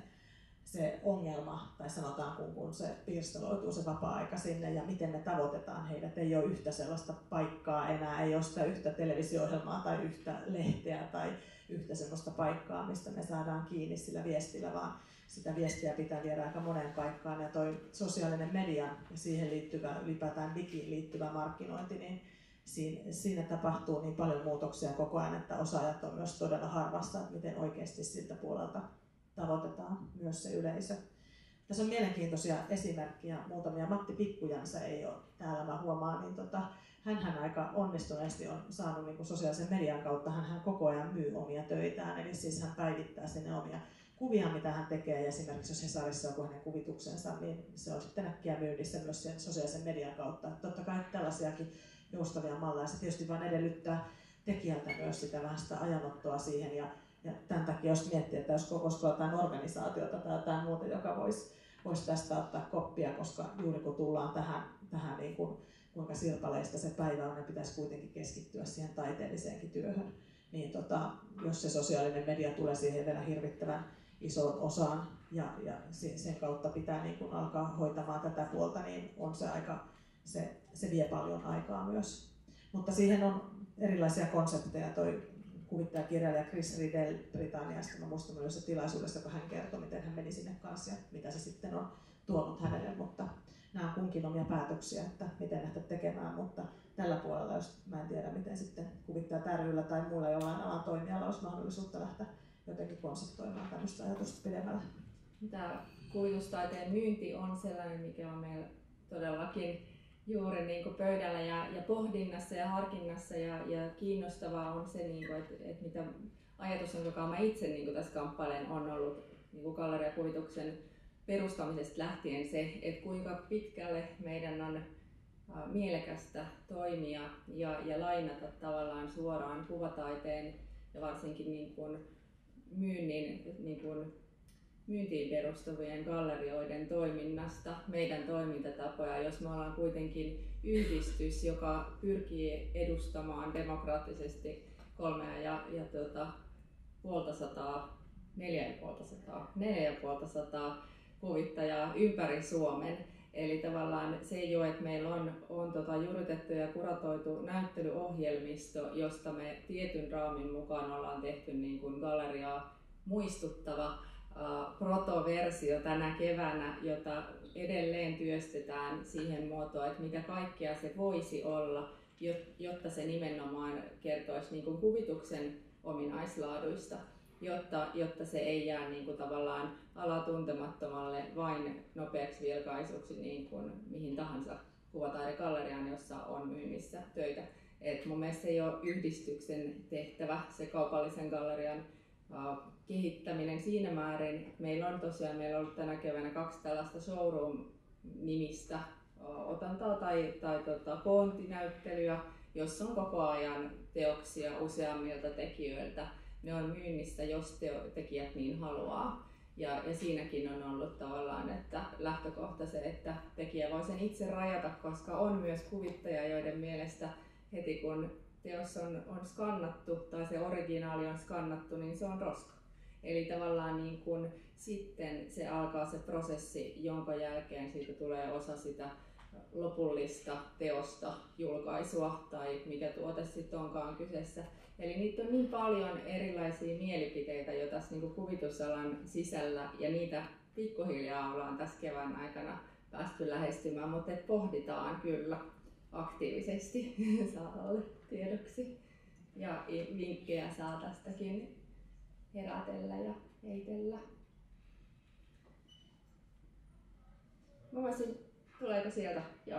se ongelma, tai sanotaan kun se pirstaloituu se vapaa-aika sinne ja miten me tavoitetaan heidät. Ei ole yhtä sellaista paikkaa enää, ei ole sitä yhtä televisio-ohjelmaa tai yhtä lehteä tai yhtä sellaista paikkaa, mistä me saadaan kiinni sillä viestillä, vaan sitä viestiä pitää viedä aika moneen paikkaan. Ja toi sosiaalinen media ja siihen liittyvä, ylipäätään digiin liittyvä markkinointi, niin siinä tapahtuu niin paljon muutoksia koko ajan, että osaajat on myös todella harvassa, että miten oikeasti siltä puolelta tavoitetaan myös se yleisö. Tässä on mielenkiintoisia esimerkkejä, muutamia. Matti Pikkujansa ei ole täällä, mä huomaan, niin hänhän aika onnistuneesti on saanut niin kuin sosiaalisen median kautta, hän koko ajan myy omia töitään, eli siis hän päivittää sinne omia kuvia, mitä hän tekee, ja esimerkiksi jos Hesarissa on hänen kuvituksensa, niin se on sitten äkkiä myynnissä myös sen sosiaalisen median kautta. Että totta kai tällaisiakin joustavia malleja, se tietysti vaan edellyttää tekijältä myös sitä vähän sitä ajanottoa siihen, ja tämän takia jos miettii, että jos koska jotain organisaatiota tai jotain muuta, joka voisi tästä ottaa koppia, koska juuri kun tullaan tähän niin kuin, kuinka sirpaleista se päivä on, niin pitäisi kuitenkin keskittyä siihen taiteelliseenkin työhön. Niin jos se sosiaalinen media tulee siihen vielä hirvittävän isoon osaan ja sen kautta pitää niin kuin alkaa hoitamaan tätä puolta, niin on se aika, se vie paljon aikaa myös. Mutta siihen on erilaisia konsepteja. Toi kuvittajakirjailija Chris Riddell Britanniasta, mä muistan myös se tilaisuudessa, kun hän kertoi, miten hän meni sinne kanssa ja mitä se sitten on tuonut hänelle, mutta nämä on kunkin omia päätöksiä, että miten lähteä tekemään, mutta tällä puolella, jos mä en tiedä, miten sitten kuvittajat ry:llä tai muilla jollain alan toimijalla olisi mahdollisuutta lähteä jotenkin konseptoimaan tämmöistä ajatusta pidemmällä. Tämä kuvitustaiteen myynti on sellainen, mikä on meillä todellakin juuri niin kuin pöydällä ja pohdinnassa ja harkinnassa ja kiinnostavaa on se, niin kuin, että mitä ajatus on, joka mä itse niin kuin tässä kamppailen, on ollut niin kuin galleriakuvituksen perustamisesta lähtien se, että kuinka pitkälle meidän on mielekästä toimia ja lainata tavallaan suoraan kuvataiteen ja varsinkin niin kuin myynnin niin kuin myyntiin perustuvien gallerioiden toiminnasta, meidän toimintatapoja, jos me ollaan kuitenkin yhdistys, joka pyrkii edustamaan demokraattisesti 4,5 kuvittajaa ympäri Suomen, Eli tavallaan se ei ole, että meillä on juuritettu ja kuratoitu näyttelyohjelmisto, josta me tietyn raamin mukaan ollaan tehty niin kuin galleriaa muistuttava protoversio tänä keväänä, jota edelleen työstetään siihen muotoon, että mitä kaikkea se voisi olla, jotta se nimenomaan kertoisi niin kuin kuvituksen ominaislaaduista, jotta se ei jää niin kuin tavallaan alatuntemattomalle vain nopeaksi vilkaisuksi niin kuin mihin tahansa kuvataidegalleriaan, jossa on myynnissä töitä. Et mun mielestä se ei ole yhdistyksen tehtävä, se kaupallisen gallerian kehittäminen siinä määrin. Meillä on ollut tänä keväänä 2 tällaista showroom-nimistä otantaa tai koontinäyttelyä, jossa on koko ajan teoksia useammilta tekijöiltä. Ne on myynnissä, jos tekijät niin haluaa. Ja siinäkin on ollut tavallaan, että lähtökohta se, että tekijä voi sen itse rajata, koska on myös kuvittajia, joiden mielestä heti kun teos on skannattu tai se originaali on skannattu, niin se on roska. Eli tavallaan niin kun sitten se alkaa se prosessi, jonka jälkeen siitä tulee osa sitä lopullista teosta, julkaisua tai mikä tuote sitten onkaan kyseessä. Eli niitä on niin paljon erilaisia mielipiteitä jo tässä niin kuin kuvitusalan sisällä ja niitä pikkuhiljaa ollaan tässä kevään aikana päästy lähestymään, mutta pohditaan kyllä aktiivisesti Saaralle tiedoksi ja vinkkejä saa tästäkin herätellä ja heitellä. Mä voisin, tuleeko sieltä? Joo.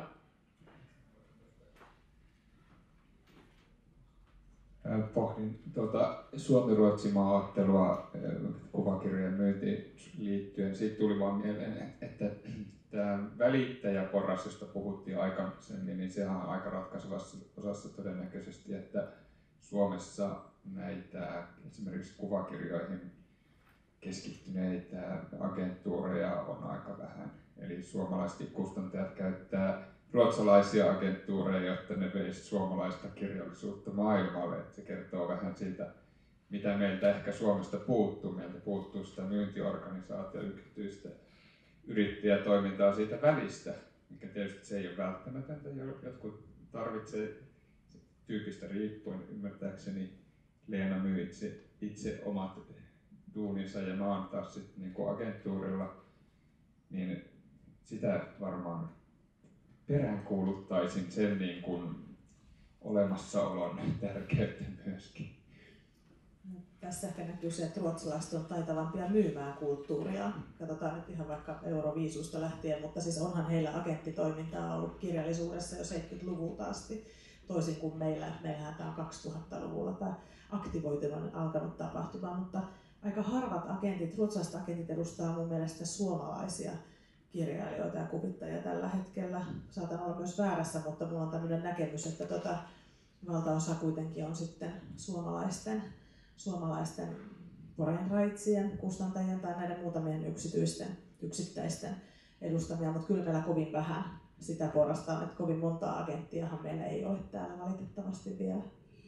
Pohdin Suomi-Ruotsi maaottelua kuvakirjojen myyntiin liittyen. Siitä tuli vaan mieleen, että tämä välittäjäporras, josta puhuttiin aikaisemmin, niin sehän on aika ratkaisevassa osassa todennäköisesti, että Suomessa näitä esimerkiksi kuvakirjoihin keskittyneitä agenttuureja on aika vähän. Eli suomalaiset kustantajat käyttää ruotsalaisia agenttuureja, jotta ne veisi suomalaista kirjallisuutta maailmalle. Että se kertoo vähän siitä, mitä meiltä ehkä Suomesta puuttuu. Meiltä puuttuu sitä myyntiorganisaatio, yksityistä yrittäjätoimintaa siitä välistä, mikä tietysti se ei ole välttämätöntä. Jotkut tarvitsee tyypistä riippuen, ymmärtääkseni Leena myy itse omat duuninsa ja mä oon taas sitten niin agenttuurilla, niin sitä varmaan peräänkuuluttaisin sen niin kuin olemassaolon tärkeyttä myöskin. Tässä ehkä näkyy se, että ruotsalaiset on taitavampia myymään kulttuuria. Katsotaan nyt ihan vaikka Euroviisusta lähtien, mutta siis onhan heillä agenttitoimintaa ollut kirjallisuudessa jo 70-luvulta asti, toisin kuin meillä. Meillähän tämä on 2000-luvulla tämä aktivoituminen alkanut tapahtumaan, mutta aika harvat agentit, ruotsalaiset agentit edustaa mun mielestä suomalaisia kirjailijoita ja kuvittajia tällä hetkellä. Saatan olla myös väärässä, mutta mulla on tämmöinen näkemys, että valtaosa kuitenkin on sitten suomalaisten porjanraitsien, kustantajien tai näiden muutamien yksittäisten edustamia, mutta kyllä meillä kovin vähän sitä porrastaan, että kovin montaa agenttiahan meillä ei ole täällä valitettavasti vielä.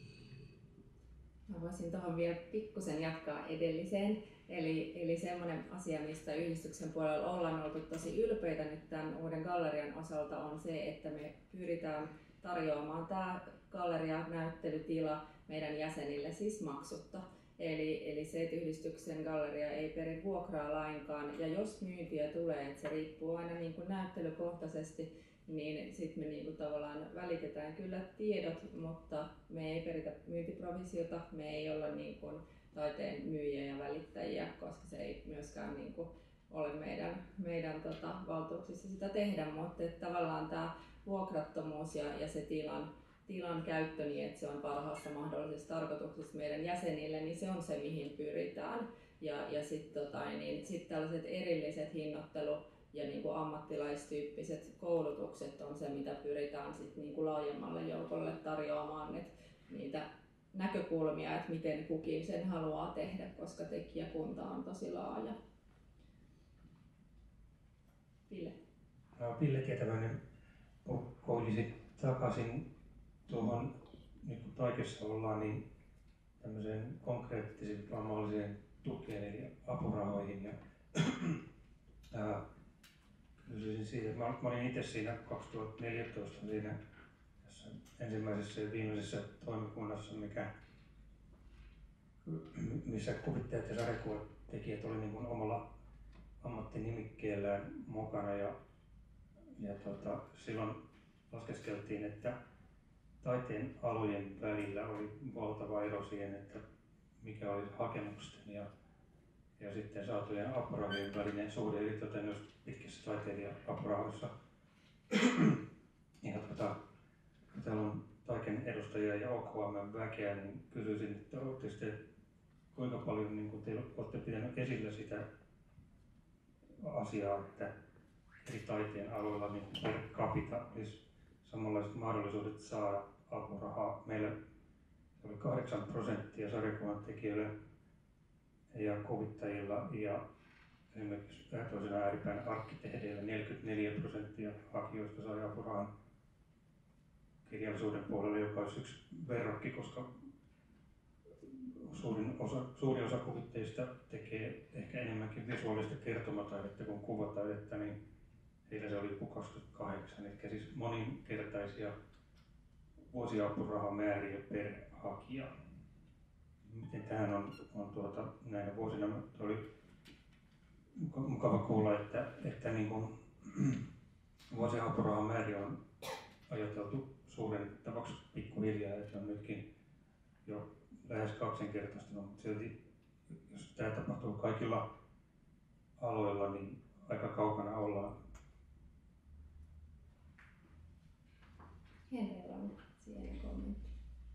Mä voisin tuohon vielä pikkusen jatkaa edelliseen. Eli semmoinen asia, mistä yhdistyksen puolella ollaan oltu tosi ylpeitä nyt tämän uuden gallerian osalta, on se, että me pyritään tarjoamaan tämä galleria-näyttelytila meidän jäsenille siis maksutta. Eli se, että yhdistyksen galleria ei peri vuokraa lainkaan, ja jos myyntiä tulee, että se riippuu aina niin kuin näyttelykohtaisesti, niin sitten me niin kuin tavallaan välitetään kyllä tiedot, mutta me ei peritä myyntiprovisiota, me ei olla niin kuin taiteen myyjiä ja välittäjiä, koska se ei myöskään niin kuin ole meidän valtuuksissa sitä tehdä, mutta että tavallaan tämä vuokrattomuus ja se tilan käyttö niin, että se on parhaassa mahdollisessa tarkoituksessa meidän jäsenille, niin se on se, mihin pyritään. Ja sitten sit tällaiset erilliset hinnoittelu- ja niinku ammattilaistyyppiset koulutukset on se, mitä pyritään sit niinku laajemmalle joukolle tarjoamaan niitä näkökulmia, että miten kukin sen haluaa tehdä, koska tekijäkunta on tosi laaja. Ville. Ville Ketäväinen koilisi takaisin tuohon, nyt kun Taikessa ollaan, niin tämmöiseen konkreettisimpaan mahdolliseen tukeen eli apurahoihin. Ja kysyisin siitä, että mä olin itse siinä 2014 siinä tässä ensimmäisessä ja viimeisessä toimikunnassa, missä kuvittajat ja sarjakuvatekijät oli niin kuin omalla ammattinimikkeellään mukana ja silloin laskeskeltiin, että taiteen alojen välillä oli valtava ero siihen, että mikä oli hakemusten ja sitten saatujen apurahien välinen suhde, eli myös pitkissä taiteilija-apurahoissa. Ja kun täällä on Taiken edustajia ja OKM:n väkeä, niin kysyisin, että kuinka paljon niin te olette pitänyt esillä sitä asiaa, että eri taiteen aloilla niin per capita olisi samanlaiset mahdollisuudet saada apurahaa. Meillä oli 8% sarjakuvan tekijöillä ja kuvittajilla ja esimerkiksi toisena ääripäin arkkitehdeillä 44% hakijoista sai apurahan kirjallisuuden puolella, joka olisi yksi verrokki, koska suuri osa kuvitteista tekee ehkä enemmänkin visuaalista kertomataidetta kuin kuvataidetta, niin heillä se oli 28, eli siis moninkertaisia vuosiapurahamääriä per hakija. Miten tähän on näinä vuosina oli mukava kuulla, että niin kuin vuosiapurahamääri on ajateltu suurennettavaksi pikkuhiljaa, että on nytkin jo lähes kaksinkertaistunut, mutta silti jos tämä tapahtuu kaikilla aloilla, niin aika kaukana ollaan. Henrillä on siihen kommentti.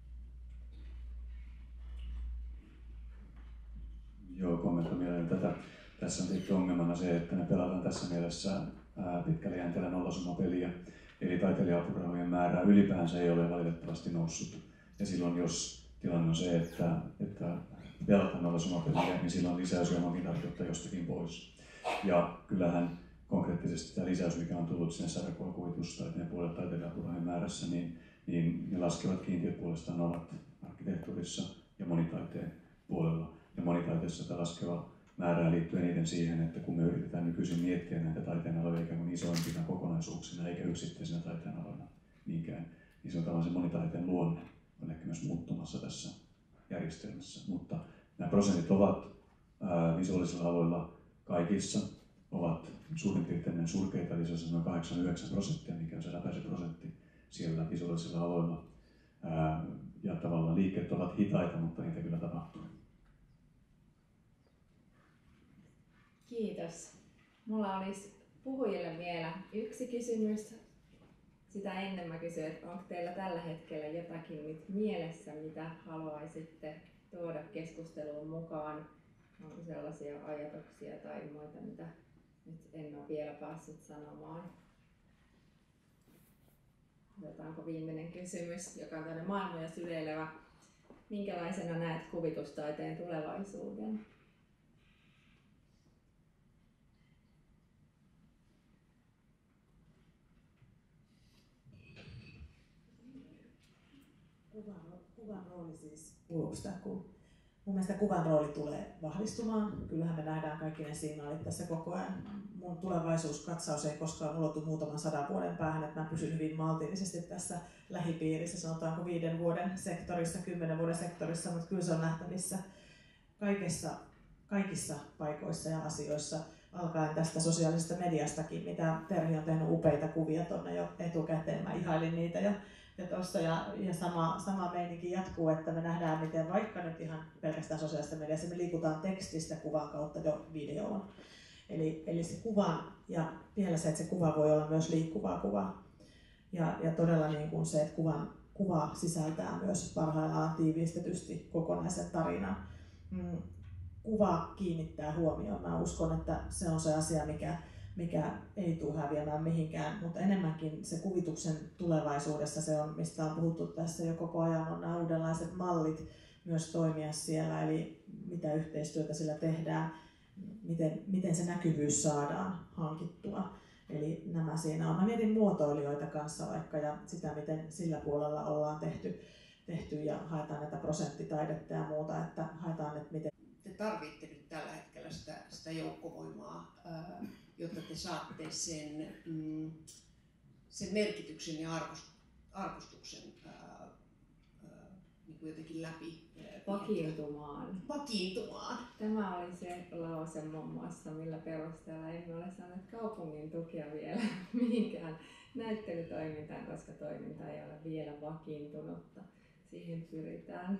Joo, kommentoin mielelläni tätä. Tässä on tietysti ongelmana se, että me pelataan tässä mielessä pitkällä jänteellä nollasummapeliä. Eli taiteilija-apurahojen määrä ylipäänsä ei ole valitettavasti noussut. Ja silloin jos tilanne on se, että pelataan nollasummapeliä, niin silloin lisäysjonokin tarkoittaa jostakin pois. Ja kyllähän konkreettisesti tämä lisäys, mikä on tullut sinne sarjakuvakuvitusta puolet taiteilija-apurahojen määrässä, niin ne laskevat kiintiöt puolestaan ovat arkkitehtuurissa ja monitaiteen puolella. Ja monitaiteessa tämä laskeva määrää liittyy eniten siihen, että kun me yritetään nykyisin miettiä näitä taiteenaloja ikään kuin isoimpina kokonaisuuksina eikä yksittäisinä taiteenaloina niinkään, niin se on tällaisen monitaiteen luonne on ehkä myös muuttumassa tässä järjestelmässä. Mutta nämä prosentit ovat visuaalisilla aloilla kaikissa ovat suurin piirtein surkeita, eli se on noin 8-9%, mikä on se läpäisy prosentti siellä visuaalisilla aloilla. Ja tavallaan liikkeet ovat hitaita, mutta niitä kyllä tapahtuu. Kiitos. Mulla olisi puhujille vielä yksi kysymys. Sitä ennen mä kysyin, että onko teillä tällä hetkellä jotakin nyt mielessä, mitä haluaisitte tuoda keskusteluun mukaan? Onko sellaisia ajatuksia tai muita, mitä nyt en ole vielä päässyt sanomaan? Otetaanko viimeinen kysymys, joka on tämmöinen maailmoja syleilevä. Minkälaisena näet kuvitustaiteen tulevaisuuden? Kuvan rooli siis kuulostaa, kun mun mielestä kuvan rooli tulee vahvistumaan. Kyllähän me nähdään kaikki ne signaalit tässä koko ajan. Mun tulevaisuuskatsaus ei koskaan ulotu muutaman 100 vuoden päähän, että mä pysyn hyvin maltillisesti tässä lähipiirissä, sanotaanko 5 vuoden sektorissa, 10 vuoden sektorissa, mutta kyllä se on nähtävissä kaikissa paikoissa ja asioissa, alkaen tästä sosiaalisesta mediastakin, mitä Terhi on tehnyt upeita kuvia tuonne jo etukäteen, mä ihailin niitä ja sama meininki jatkuu, että me nähdään, miten vaikka nyt ihan pelkästään sosiaalisessa mediassa me liikutaan tekstistä kuvan kautta jo videoon. Eli se kuva ja vielä se, että se kuva voi olla myös liikkuvaa kuvaa. Ja todella niin kuin se, että kuva sisältää myös parhaillaan tiivistetysti kokonaisen tarinan. Kuva kiinnittää huomioon. Mä uskon, että se on se asia, mikä ei tule häviämään mihinkään, mutta enemmänkin se kuvituksen tulevaisuudessa se on, mistä on puhuttu tässä jo koko ajan, on nämä uudenlaiset mallit myös toimia siellä, eli mitä yhteistyötä sillä tehdään, miten se näkyvyys saadaan hankittua. Eli nämä siinä on. Mä mietin muotoilijoita kanssa vaikka ja sitä, miten sillä puolella ollaan tehty ja haetaan näitä prosenttitaidetta ja muuta, että haetaan, että miten te tarvitte nyt tällä hetkellä sitä joukkovoimaa, jotta te saatte sen merkityksen ja arvostuksen niin kuin jotenkin läpi. Vakiintumaan. Tämä oli se lause muun muassa, millä perusteella emme ole saaneet kaupungin tukea vielä mihinkään näyttelytoimintaan, koska toiminta ei ole vielä vakiintunutta. Siihen pyritään.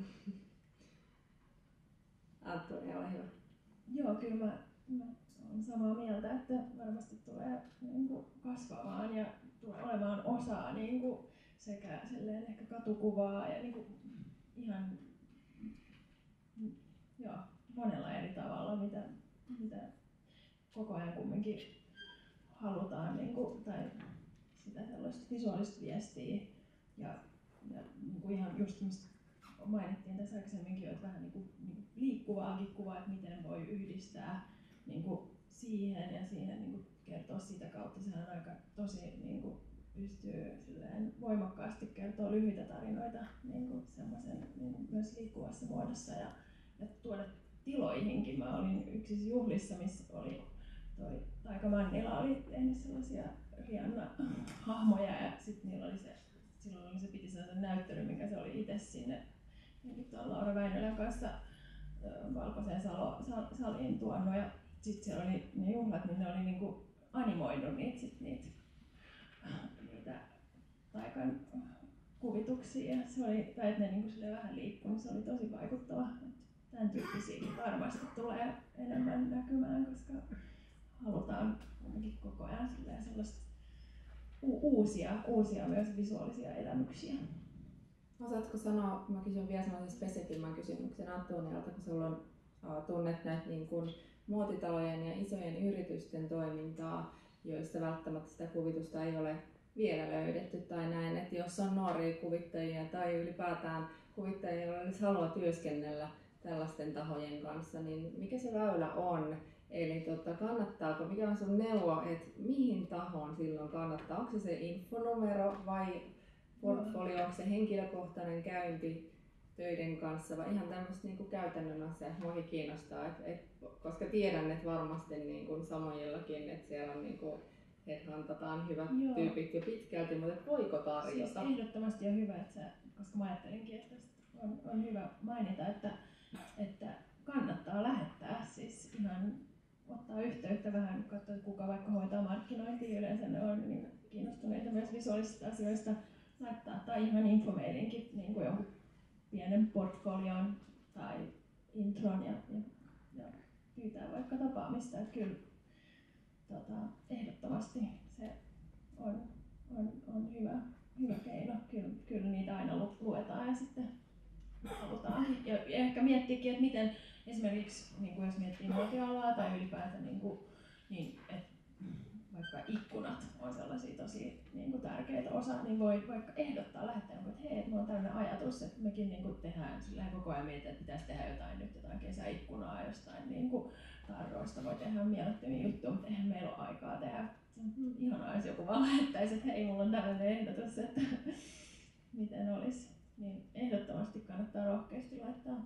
Antonia, ole hyvä. Joo, kyllä mä olen samaa mieltä, että varmasti tulee niin kuin kasvamaan ja tulee olemaan osaa niin kuin sekä ehkä katukuvaa ja niin kuin ihan joo, monella eri tavalla, mitä koko ajan kumminkin halutaan, niin kuin, tai sitä sellaista visuaalista viestiä ja niin kuin ihan just mistä mainittiin tässä aikaisemminkin, että vähän niin kuin liikkuvaakin kuvaa, että miten voi yhdistää niin kuin siihen ja siihen niin kuin kertoa sitä kautta. Sehän on aika tosi niin kuin pystyy voimakkaasti kertoa lyhyitä tarinoita niin kuin semmoisen niin myös liikkuvassa muodossa ja tuoda tiloihinkin. Mä olin yksissä juhlissa, missä oli toi Taika Mannila oli tehnyt sellaisia Rihanna-hahmoja ja sitten silloin se piti sellaisen näyttelyn, minkä se oli itse sinne tuon Laura Väinölän kanssa Valkoiseen saliin tuonut ja sitten siellä oli ne juhlat, niin ne oli niinku animoinut niitä Taikan kuvituksia ja se oli, tai että ne niinku vähän liikkui, niin se oli tosi vaikuttava. Tämän tyyppisiä varmasti tulee enemmän näkymään, koska halutaan koko ajan sellaista uusia myös visuaalisia elämyksiä. Osaatko sanoa, mä kysyn vielä sellaisen spesifimmän kysymyksen Antonialta, kun sulla on tunnet näitä niin kuin muotitalojen ja isojen yritysten toimintaa, joista välttämättä sitä kuvitusta ei ole vielä löydetty tai näin, että jos on nuoria kuvittajia tai ylipäätään kuvittajia, joilla olisi halua työskennellä tällaisten tahojen kanssa, niin mikä se väylä on? Eli kannattaako, mikä on sun neuvo, että mihin tahoon silloin kannattaa? Onko se infonumero vai portfolio, onko se henkilökohtainen käynti töiden kanssa vai ihan tämmöistä niin käytännön asiaa? Muakin kiinnostaa, koska tiedän, että varmasti niin kuin samojillakin, että siellä on niin kuin headhuntataan hyvät tyypit jo pitkälti, mutta voiko tarjota? Siis ehdottomasti on hyvä, että koska mä ajattelinkin, että on hyvä mainita, että kannattaa lähettää, siis ihan ottaa yhteyttä vähän, katsoa kuka vaikka hoitaa markkinointia, yleensä ne on niin kiinnostuneita myös visuaalisista asioista, laittaa tai ihan infomailinkin niin kuin jonkun pienen portfolion tai intron ja pyytää vaikka tapaamista, että kyllä ehdottomasti se on hyvä keino, kyllä niitä aina luetaan ja sitten halutaan. Ja ehkä miettiäkin, että miten esimerkiksi niin kuin jos miettii muotialaa tai ylipäätään niin että vaikka ikkunat on sellaisia tosi niin kuin tärkeitä osa, niin voi vaikka ehdottaa lähettää, että hei, mulla on tällainen ajatus, että mekin niin kuin tehdään koko ajan miettiä, että pitäisi tehdä jotain kesäikkunaa jostain niin kuin tarroista, voi tehdä mielettömiä juttuja, mutta eihän meillä ole aikaa tehdä. Ihanaa, jos joku vaan lähettäisi, että hei, mulla on tällainen ehdotus, että miten olisi. Niin ehdottomasti kannattaa rohkeasti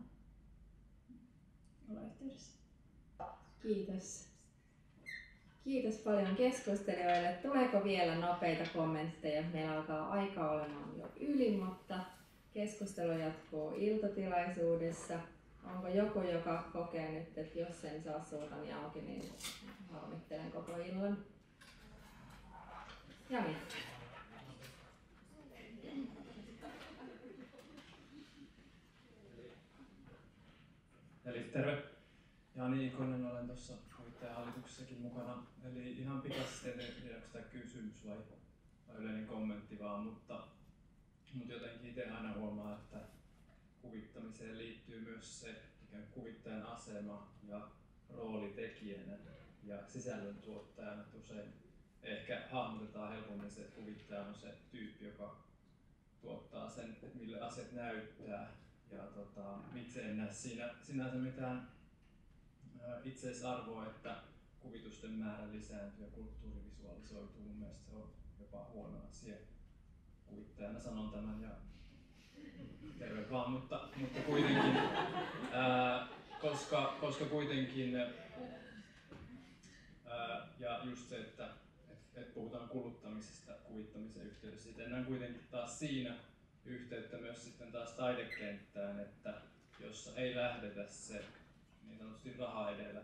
olla yhteydessä. Kiitos. Kiitos paljon keskustelijoille. Tuleeko vielä nopeita kommentteja? Meillä alkaa aika olemaan jo yli, mutta keskustelu jatkuu iltatilaisuudessa. Onko joku, joka kokee nyt, että jos en saa suutani auki, niin harmittelen koko illan? Jani. Eli terve. Jani Ikonen, olen tuossa kuvittajahallituksessakin mukana. Eli ihan pikaisesti, en tiedä, onko tämä kysymys vai yleinen kommentti vaan, mutta jotenkin itse aina huomaa, että kuvittamiseen liittyy myös se ikään kuin kuvittajan asema ja rooli tekijänä ja sisällöntuottajana. Usein ehkä hahmotetaan helpommin se, että kuvittaja on se tyyppi, joka tuottaa sen, että mille asiat näyttää. Ja itse en näe siinä sinänsä mitään itseisarvoa, että kuvitusten määrä lisääntyy ja kulttuuri visualisoituu. Mun mielestä se on jopa huono asia. Kuvittajana sanon tämän ja terve vaan, mutta kuitenkin, koska kuitenkin Ja just se, että puhutaan kuluttamisesta kuvittamisen yhteydessä. Sitten näen kuitenkin taas siinä yhteyttä myös sitten taas taidekenttään, että jossa ei lähdetä se niin sanotusti raha edellä,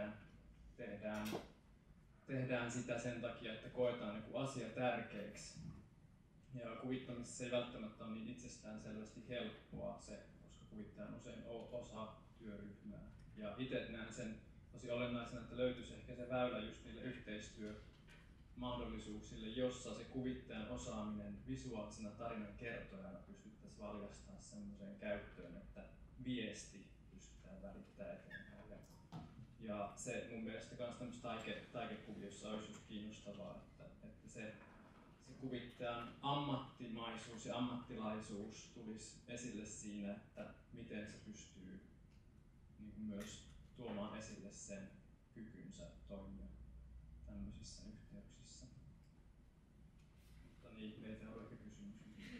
tehdään sitä sen takia, että koetaan joku asia tärkeäksi. Ja kuvittamisessa ei välttämättä ole niin itsestään selvästi helppoa se, koska kuvittaja on usein osa työryhmää. Ja itse näen sen tosi olennaisena, että löytyisi ehkä se väylä just niille yhteistyömahdollisuuksille, jossa se kuvittajan osaaminen visuaalisena tarinan kertojana pystyttäisiin valjastamaan semmoiseen käyttöön, että viesti pystytään välittämään eteenpäin. Ja se mun mielestä myös tämmöisessä taikekuviossa olisi just kiinnostavaa, että se kuvittajan ammattimaisuus ja ammattilaisuus tulisi esille siinä, että miten se pystyy niin kuin myös tuomaan esille sen kykynsä toimia tämmöisissä yhteyksissä. Mutta niin, meitä on ehkä kysymyksiä.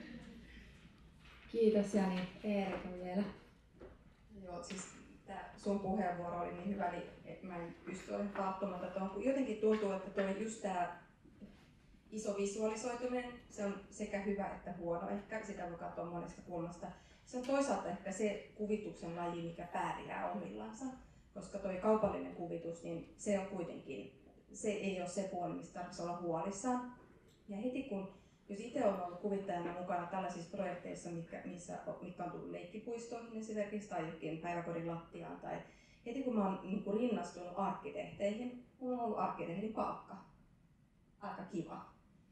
Kiitos Jani. Eerika vielä. Joo, siis tämä sun puheenvuoro oli niin hyvä, niin mä en pysty olemaan tarttumatta tuohon. Jotenkin tuntuu, että toi just tämä iso visualisoituminen, se on sekä hyvä että huono. Ehkä sitä voi katsoa monesta kulmasta. Se on toisaalta ehkä se kuvituksen laji, mikä pärjää omillansa. Koska toi kaupallinen kuvitus, niin se on kuitenkin, se ei ole se puoli, mistä tarvitsisi olla huolissaan. Ja heti kun, jos itse olen ollut kuvittajana mukana tällaisissa projekteissa, mitkä on tullut leikkipuistoihin esimerkiksi tai jokin päiväkodin lattiaan, tai heti kun mä oon niin kuin rinnastunut arkkitehteihin, mulla on ollut arkkitehdin palkka. Aika kiva.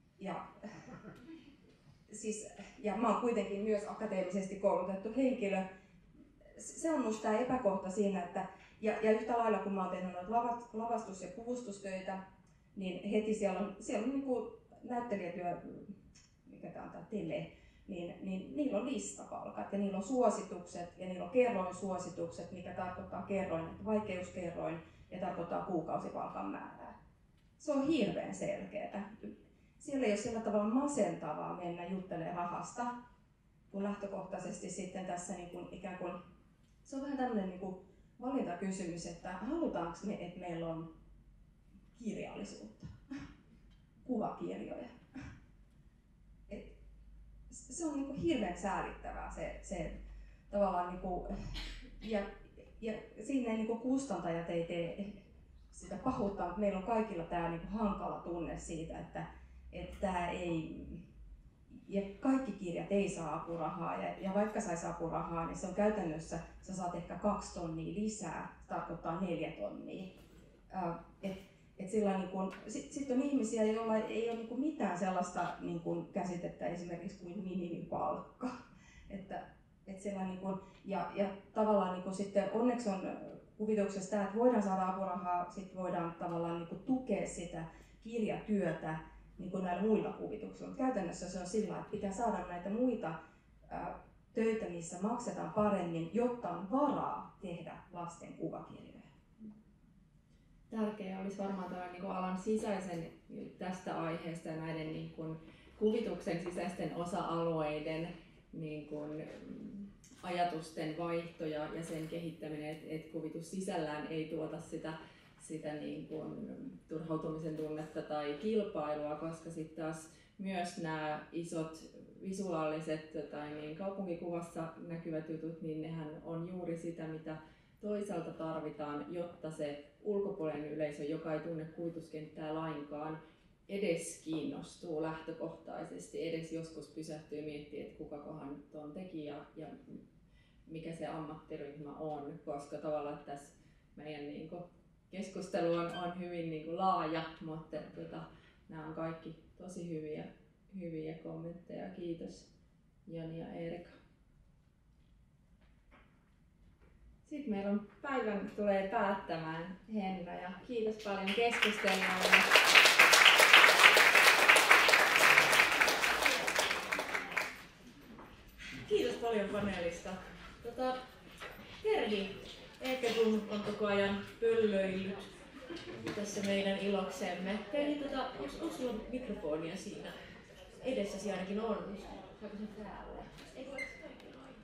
Ja mä oon kuitenkin myös akateemisesti koulutettu henkilö. Se on musta tämä epäkohta siinä, että ja yhtä lailla kun mä oon tehnyt noita lavastus- ja kuvustustöitä, niin heti siellä on niin kuin näyttelijätyö, mikä tää on tää tele, niin niillä on listapalkat ja niillä on suositukset ja niillä on kerroinsuositukset, mikä tarkoittaa kerroin, että vaikeuskerroin ja tarkoittaa kuukausipalkan määrää. Se on hirveän selkeää. Siellä ei ole sillä tavalla masentavaa mennä juttelemaan rahasta, kun lähtökohtaisesti sitten tässä niin kuin ikään kuin, se on vähän tämmöinen niin kuin valintakysymys, että halutaanko me, että meillä on kirjallisuutta, kuvakirjoja. Se on niin kuin hirveän säälittävää se tavallaan niin kuin, ja siinä ei niin kuin kustantajat ei tee sitä pahuutta, mutta meillä on kaikilla tämä niin kuin hankala tunne siitä, että tämä ei, ja kaikki kirjat ei saa apurahaa, ja vaikka saisi apurahaa, niin se on käytännössä, sä saat ehkä 2 tonnia lisää, se tarkoittaa 4 tonnia. Sitten on ihmisiä, joilla ei ole niinku mitään sellaista niinku käsitettä esimerkiksi kuin minimipalkka. Ja tavallaan niinku sitten onneksi on kuvituksessa tämä, että voidaan saada apurahaa, sitten voidaan tavallaan niinku tukea sitä kirjatyötä niin kuin näillä muilla kuvituksilla. Mutta käytännössä se on sillä, että pitää saada näitä muita töitä, missä maksetaan paremmin, jotta on varaa tehdä lasten kuvakirjoja. Tärkeää olisi varmaan tämän niin kuin alan sisäisen tästä aiheesta ja näiden niin kuin kuvituksen sisäisten osa-alueiden niin kuin ajatusten vaihto ja sen kehittäminen, että kuvitus sisällään ei tuota sitä niin kuin turhautumisen tunnetta tai kilpailua, koska sitten taas myös nämä isot visuaaliset tai niin kaupunkikuvassa näkyvät jutut, niin nehän on juuri sitä, mitä toisaalta tarvitaan, jotta se ulkopuolinen yleisö, joka ei tunne kuvituskenttää lainkaan, edes kiinnostuu lähtökohtaisesti, edes joskus pysähtyy miettimään, että kukakohan tuon teki ja mikä se ammattiryhmä on, koska tavallaan tässä meidän niin kuin keskustelu on hyvin niin kuin laaja, mutta nämä on kaikki tosi hyviä kommentteja. Kiitos Jani ja Eerika. Sitten meillä on päivän tulee päättämään Henna ja kiitos paljon keskustelijoille. Kiitos paljon paneelista. Terhi Ekeblom on koko ajan pöllöillyt tässä meidän iloksemme. Terhi, onko sulla mikrofonia siinä? Edessäsi ainakin on. Saako se täällä? Eikö ole kaikki noin?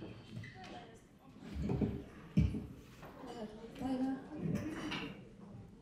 Päivää.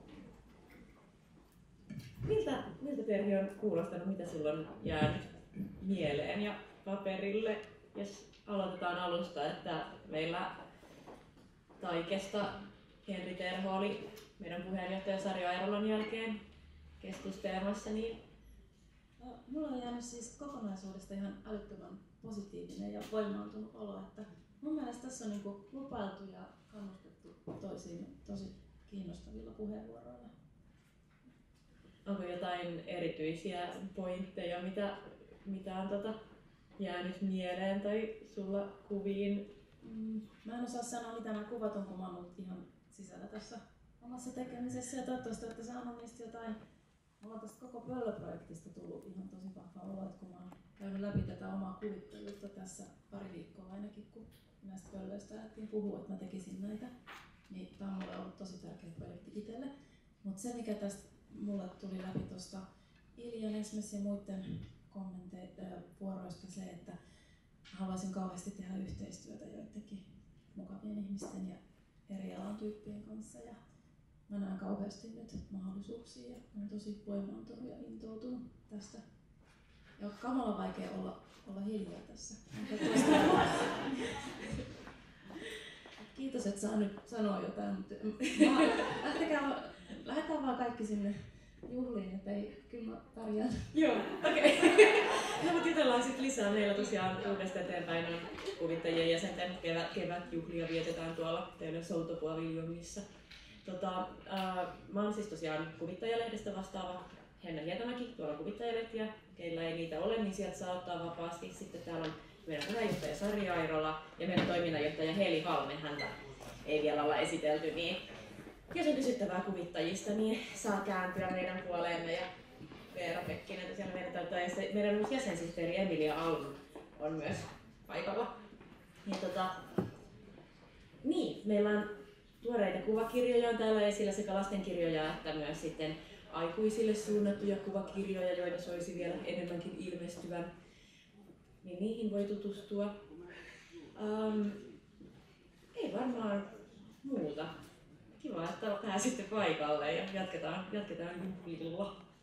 kuulostanut, mitä sulla on jäänyt mieleen ja paperille. Jos aloitetaan alusta, että meillä Taikesta Henri Terho oli meidän puheenjohtaja Sari Airolan jälkeen keskustelemassa, niin mulla on jäänyt siis kokonaisuudesta ihan älyttömän positiivinen ja voimaantunut olo, että mun mielestä tässä on niinku lupailtu ja kannustettu toisiin tosi kiinnostavilla puheenvuoroilla. onko jotain erityisiä pointteja, mitä on jäänyt mieleen tai sulla kuviin? Mä en osaa sanoa, mitä nämä kuvat on, kun mä oon ollut ihan sisällä tässä omassa tekemisessä ja toivottavasti olette saanut niistä jotain. Mulla on tästä koko Pöllö-projektista tullut ihan tosi vahva olo, että kun mä oon käynyt läpi tätä omaa kuvittelusta tässä pari viikkoa ainakin, kun näistä pöllöistä alettiin puhua, että mä tekisin näitä, niin tää on mulle ollut tosi tärkeä projekti itselle. Mutta se, mikä tästä mulle tuli läpi tuosta Iljan esimerkiksi ja muiden vuoroista se, että haluaisin kauheasti tehdä yhteistyötä joidenkin mukavien ihmisten ja eri alan tyyppien kanssa. Ja mä näen kauheasti nyt mahdollisuuksia ja olen tosi voimaantunut ja intoutunut tästä. Ja on kamala vaikea olla hiljaa tässä. Kiitos, että saa nyt sanoa jotain. Lähdetään vaan kaikki sinne juhliin, että ei, kyllä mä pärjään. Joo, okei. No, mutta jutellaan sitten lisää. Meillä tosiaan uudesta eteenpäin on kuvittajien jäsenten kevätjuhlia vietetään tuolla teille Soutopaviljongissa. Mä oon siis tosiaan Kuvittajalehdestä vastaava Henna Hietamäki, tuolla Kuvittajalehtiä. Keillä ei niitä ole, niin sieltä saa ottaa vapaasti. Sitten täällä on meidän puheenjohtaja Sari Airola ja meidän toiminnanjohtaja Heli Halme. Häntä ei vielä olla esitelty, niin jos on kysyttävää kuvittajista, niin saa kääntyä meidän puoleemme. Ja Veera Pekkinen, tosiaan meidän uusi jäsensihteeri Emilia Alm on myös paikalla. Ja niin, meillä on tuoreita kuvakirjoja on täällä esillä, sekä lastenkirjoja että myös sitten aikuisille suunnattuja kuvakirjoja, joita soisi vielä enemmänkin ilmestyvän. Niin niihin voi tutustua. Ei varmaan muuta. Kiva, että pääsitte paikalle ja jatketaan juhlilla.